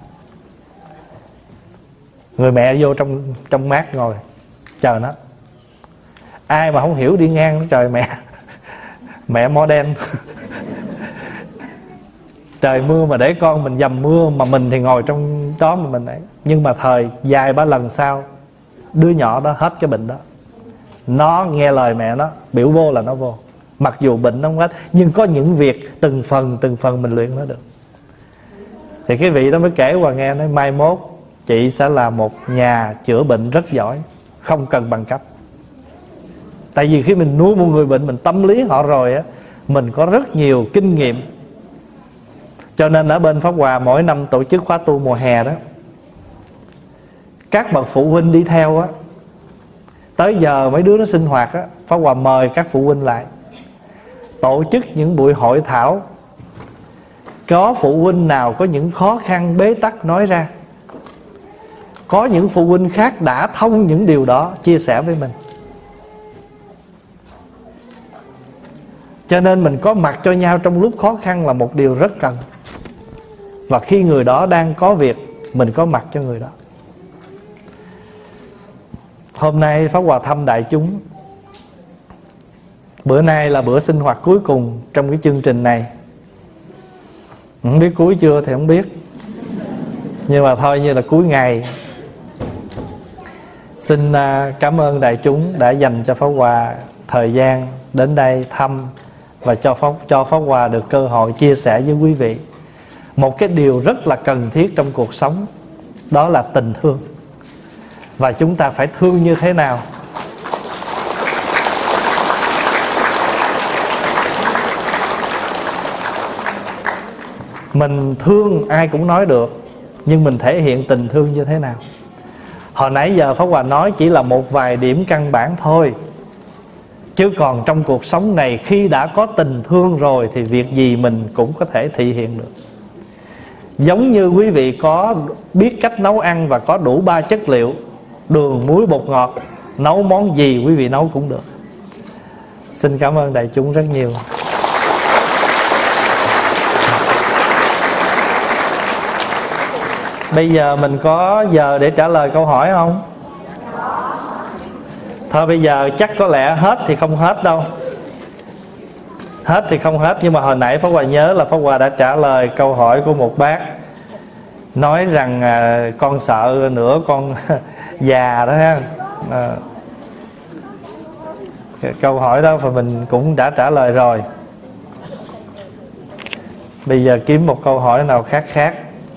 Người mẹ vô trong mát ngồi chờ nó. Ai mà không hiểu đi ngang, trời mẹ modern. Trời mưa mà để con mình dầm mưa, mà mình thì ngồi trong đó mà mình ấy. Nhưng mà thời vài ba lần sau, đứa nhỏ đó hết cái bệnh đó. Nó nghe lời mẹ nó, biểu vô là nó vô. Mặc dù bệnh nó không hết, nhưng có những việc từng phần mình luyện nó được. Thì cái vị đó mới kể Hòa nghe, nói mai mốt chị sẽ là một nhà chữa bệnh rất giỏi, không cần bằng cấp. Tại vì khi mình nuôi một người bệnh, mình tâm lý họ rồi á, mình có rất nhiều kinh nghiệm. Cho nên ở bên Pháp Hòa mỗi năm tổ chức khóa tu mùa hè đó, các bậc phụ huynh đi theo á, tới giờ mấy đứa nó sinh hoạt á, Pháp Hòa mời các phụ huynh lại, tổ chức những buổi hội thảo. Có phụ huynh nào có những khó khăn bế tắc nói ra, có những phụ huynh khác đã thông những điều đó chia sẻ với mình. Cho nên mình có mặt cho nhau trong lúc khó khăn là một điều rất cần. Và khi người đó đang có việc, mình có mặt cho người đó. Hôm nay Pháp Hòa thăm đại chúng. Bữa nay là bữa sinh hoạt cuối cùng trong cái chương trình này. Không biết cuối chưa thì không biết, nhưng mà thôi như là cuối ngày. Xin cảm ơn đại chúng đã dành cho Pháp Hòa thời gian đến đây thăm, và cho Pháp Hòa được cơ hội chia sẻ với quý vị một cái điều rất là cần thiết trong cuộc sống, đó là tình thương. Và chúng ta phải thương như thế nào? Mình thương ai cũng nói được, nhưng mình thể hiện tình thương như thế nào? Hồi nãy giờ Pháp Hòa nói chỉ là một vài điểm căn bản thôi, chứ còn trong cuộc sống này, khi đã có tình thương rồi thì việc gì mình cũng có thể thể hiện được. Giống như quý vị có biết cách nấu ăn và có đủ 3 chất liệu đường, muối, bột ngọt, nấu món gì quý vị nấu cũng được. Xin cảm ơn đại chúng rất nhiều. Bây giờ mình có giờ để trả lời câu hỏi không? Thôi bây giờ chắc có lẽ hết thì không hết đâu. Hết thì không hết. Nhưng mà hồi nãy Pháp Hòa nhớ là Pháp Hòa đã trả lời câu hỏi của một bác, nói rằng con sợ nữa con già đó ha. Câu hỏi đó và mình cũng đã trả lời rồi. Bây giờ kiếm một câu hỏi nào khác.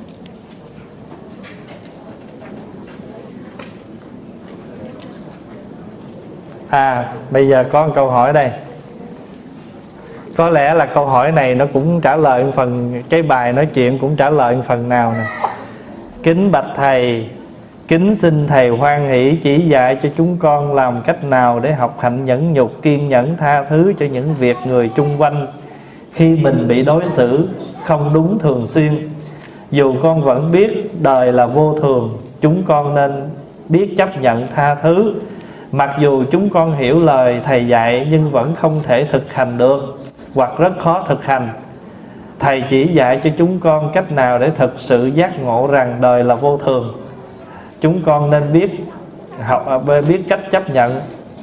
Bây giờ có một câu hỏi đây. Có lẽ là câu hỏi này nó cũng trả lời phần, cái bài nói chuyện cũng trả lời phần nào nè. Kính bạch thầy, kính xin thầy hoan hỷ chỉ dạy cho chúng con làm cách nào để học hạnh nhẫn nhục, kiên nhẫn, tha thứ cho những việc người chung quanh khi mình bị đối xử không đúng thường xuyên. Dù con vẫn biết đời là vô thường, chúng con nên biết chấp nhận tha thứ. Mặc dù chúng con hiểu lời thầy dạy nhưng vẫn không thể thực hành được, hoặc rất khó thực hành. Thầy chỉ dạy cho chúng con cách nào để thực sự giác ngộ rằng đời là vô thường. Chúng con nên biết cách chấp nhận.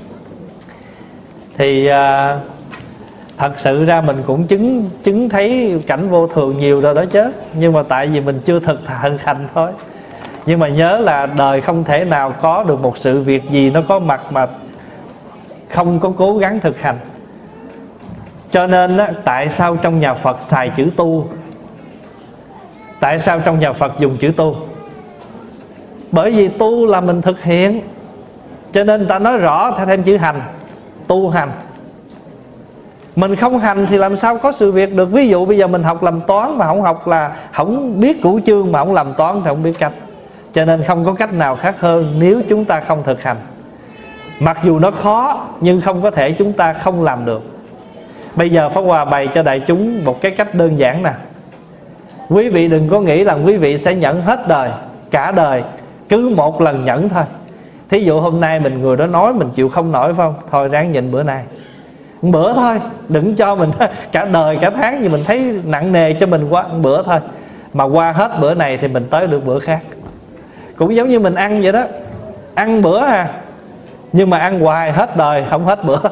Thì thật sự ra mình cũng chứng thấy cảnh vô thường nhiều rồi đó chứ. Nhưng mà tại vì mình chưa thực hành thôi. Nhưng mà nhớ là đời không thể nào có được một sự việc gì nó có mặt mà không có cố gắng thực hành. Cho nên á, tại sao trong nhà Phật xài chữ tu? Tại sao trong nhà Phật dùng chữ tu? Bởi vì tu là mình thực hiện. Cho nên ta nói rõ thêm chữ hành, tu hành. Mình không hành thì làm sao có sự việc được. Ví dụ bây giờ mình học làm toán mà không học là không biết cửu chương, mà không làm toán thì không biết cách. Cho nên không có cách nào khác hơn nếu chúng ta không thực hành. Mặc dù nó khó nhưng không có thể chúng ta không làm được. Bây giờ Pháp Hòa bày cho đại chúng một cái cách đơn giản nè. Quý vị đừng có nghĩ là quý vị sẽ nhẫn hết đời, cả đời, cứ một lần nhẫn thôi. Thí dụ hôm nay người đó nói mình chịu không nổi phải không? Thôi ráng nhịn bữa nay, bữa thôi, đừng cho mình cả đời cả tháng gì mình thấy nặng nề cho mình quá, bữa thôi. Mà qua hết bữa này thì mình tới được bữa khác. Cũng giống như mình ăn vậy đó, ăn bữa nhưng mà ăn hoài hết đời không hết bữa.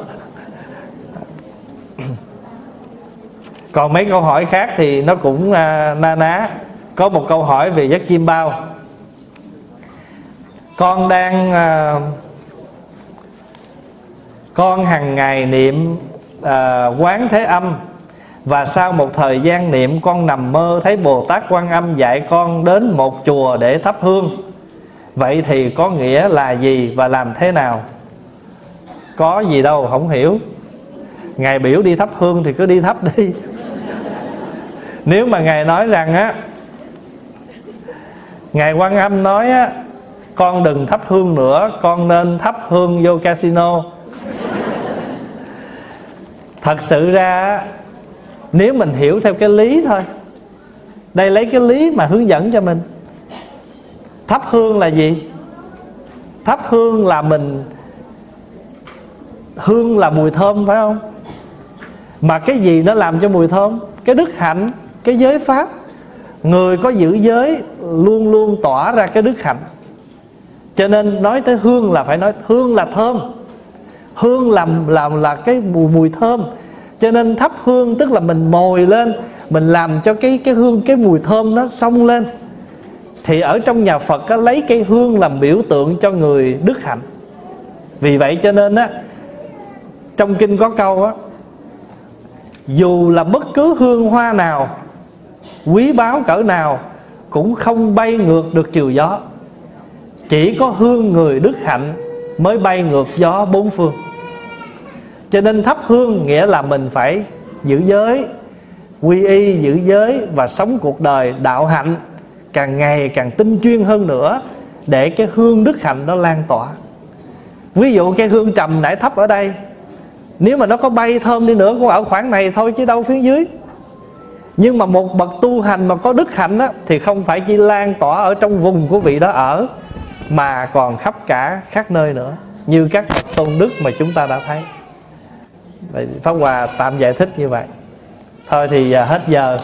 Còn mấy câu hỏi khác thì nó cũng na ná. Có một câu hỏi về giấc chim bao. Con hàng ngày niệm Quán Thế Âm Và sau một thời gian niệm, con nằm mơ thấy Bồ Tát Quan Âm dạy con đến một chùa để thắp hương. Vậy thì có nghĩa là gì và làm thế nào? Có gì đâu, không hiểu. Ngài biểu đi thắp hương thì cứ đi thắp đi. Nếu mà Ngài nói rằng á, Ngài Quan Âm nói á, con đừng thắp hương nữa, con nên thắp hương vô casino. Thật sự ra nếu mình hiểu theo cái lý thôi, đây lấy cái lý mà hướng dẫn cho mình. Thắp hương là gì? Thắp hương là mình, hương là mùi thơm phải không? Mà cái gì nó làm cho mùi thơm? Cái đức hạnh, cái giới pháp. Người có giữ giới luôn luôn tỏa ra cái đức hạnh. Cho nên nói tới hương là phải nói hương là thơm. Hương là cái mùi thơm. Cho nên thắp hương tức là mình mồi lên, mình làm cho cái hương, cái mùi thơm nó xông lên. Thì ở trong nhà Phật á, lấy cây hương làm biểu tượng cho người đức hạnh. Vì vậy cho nên á, trong kinh có câu á, dù là bất cứ hương hoa nào, quý báu cỡ nào, cũng không bay ngược được chiều gió. Chỉ có hương người đức hạnh mới bay ngược gió bốn phương. Cho nên thắp hương nghĩa là mình phải giữ giới, quy y giữ giới và sống cuộc đời đạo hạnh càng ngày càng tinh chuyên hơn nữa, để cái hương đức hạnh nó lan tỏa. Ví dụ cây hương trầm nãy thắp ở đây, nếu mà nó có bay thơm đi nữa cũng ở khoảng này thôi chứ đâu phía dưới. Nhưng mà một bậc tu hành mà có đức hạnh á, thì không phải chỉ lan tỏa ở trong vùng của vị đó ở, mà còn khắp cả các nơi nữa, như các bậc tôn đức mà chúng ta đã thấy. Pháp Hòa tạm giải thích như vậy. Thôi thì hết giờ.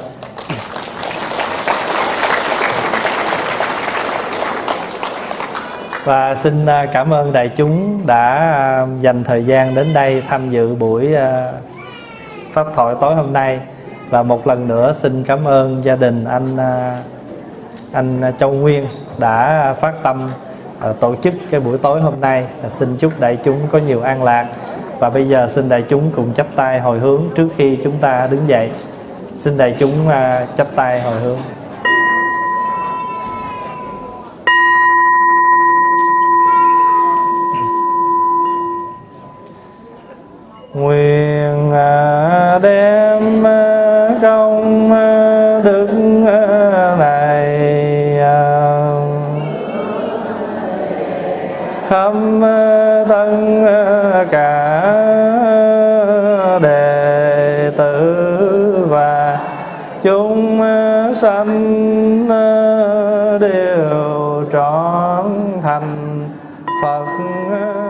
Và xin cảm ơn đại chúng đã dành thời gian đến đây tham dự buổi pháp thoại tối hôm nay. Và một lần nữa xin cảm ơn gia đình anh Châu Nguyên đã phát tâm tổ chức cái buổi tối hôm nay. Xin chúc đại chúng có nhiều an lạc. Và bây giờ xin đại chúng cùng chắp tay hồi hướng trước khi chúng ta đứng dậy. Xin đại chúng chắp tay hồi hướng. Nguyện đem công đức này khắp tất cả đệ tử và chúng sanh đều trọn thành Phật.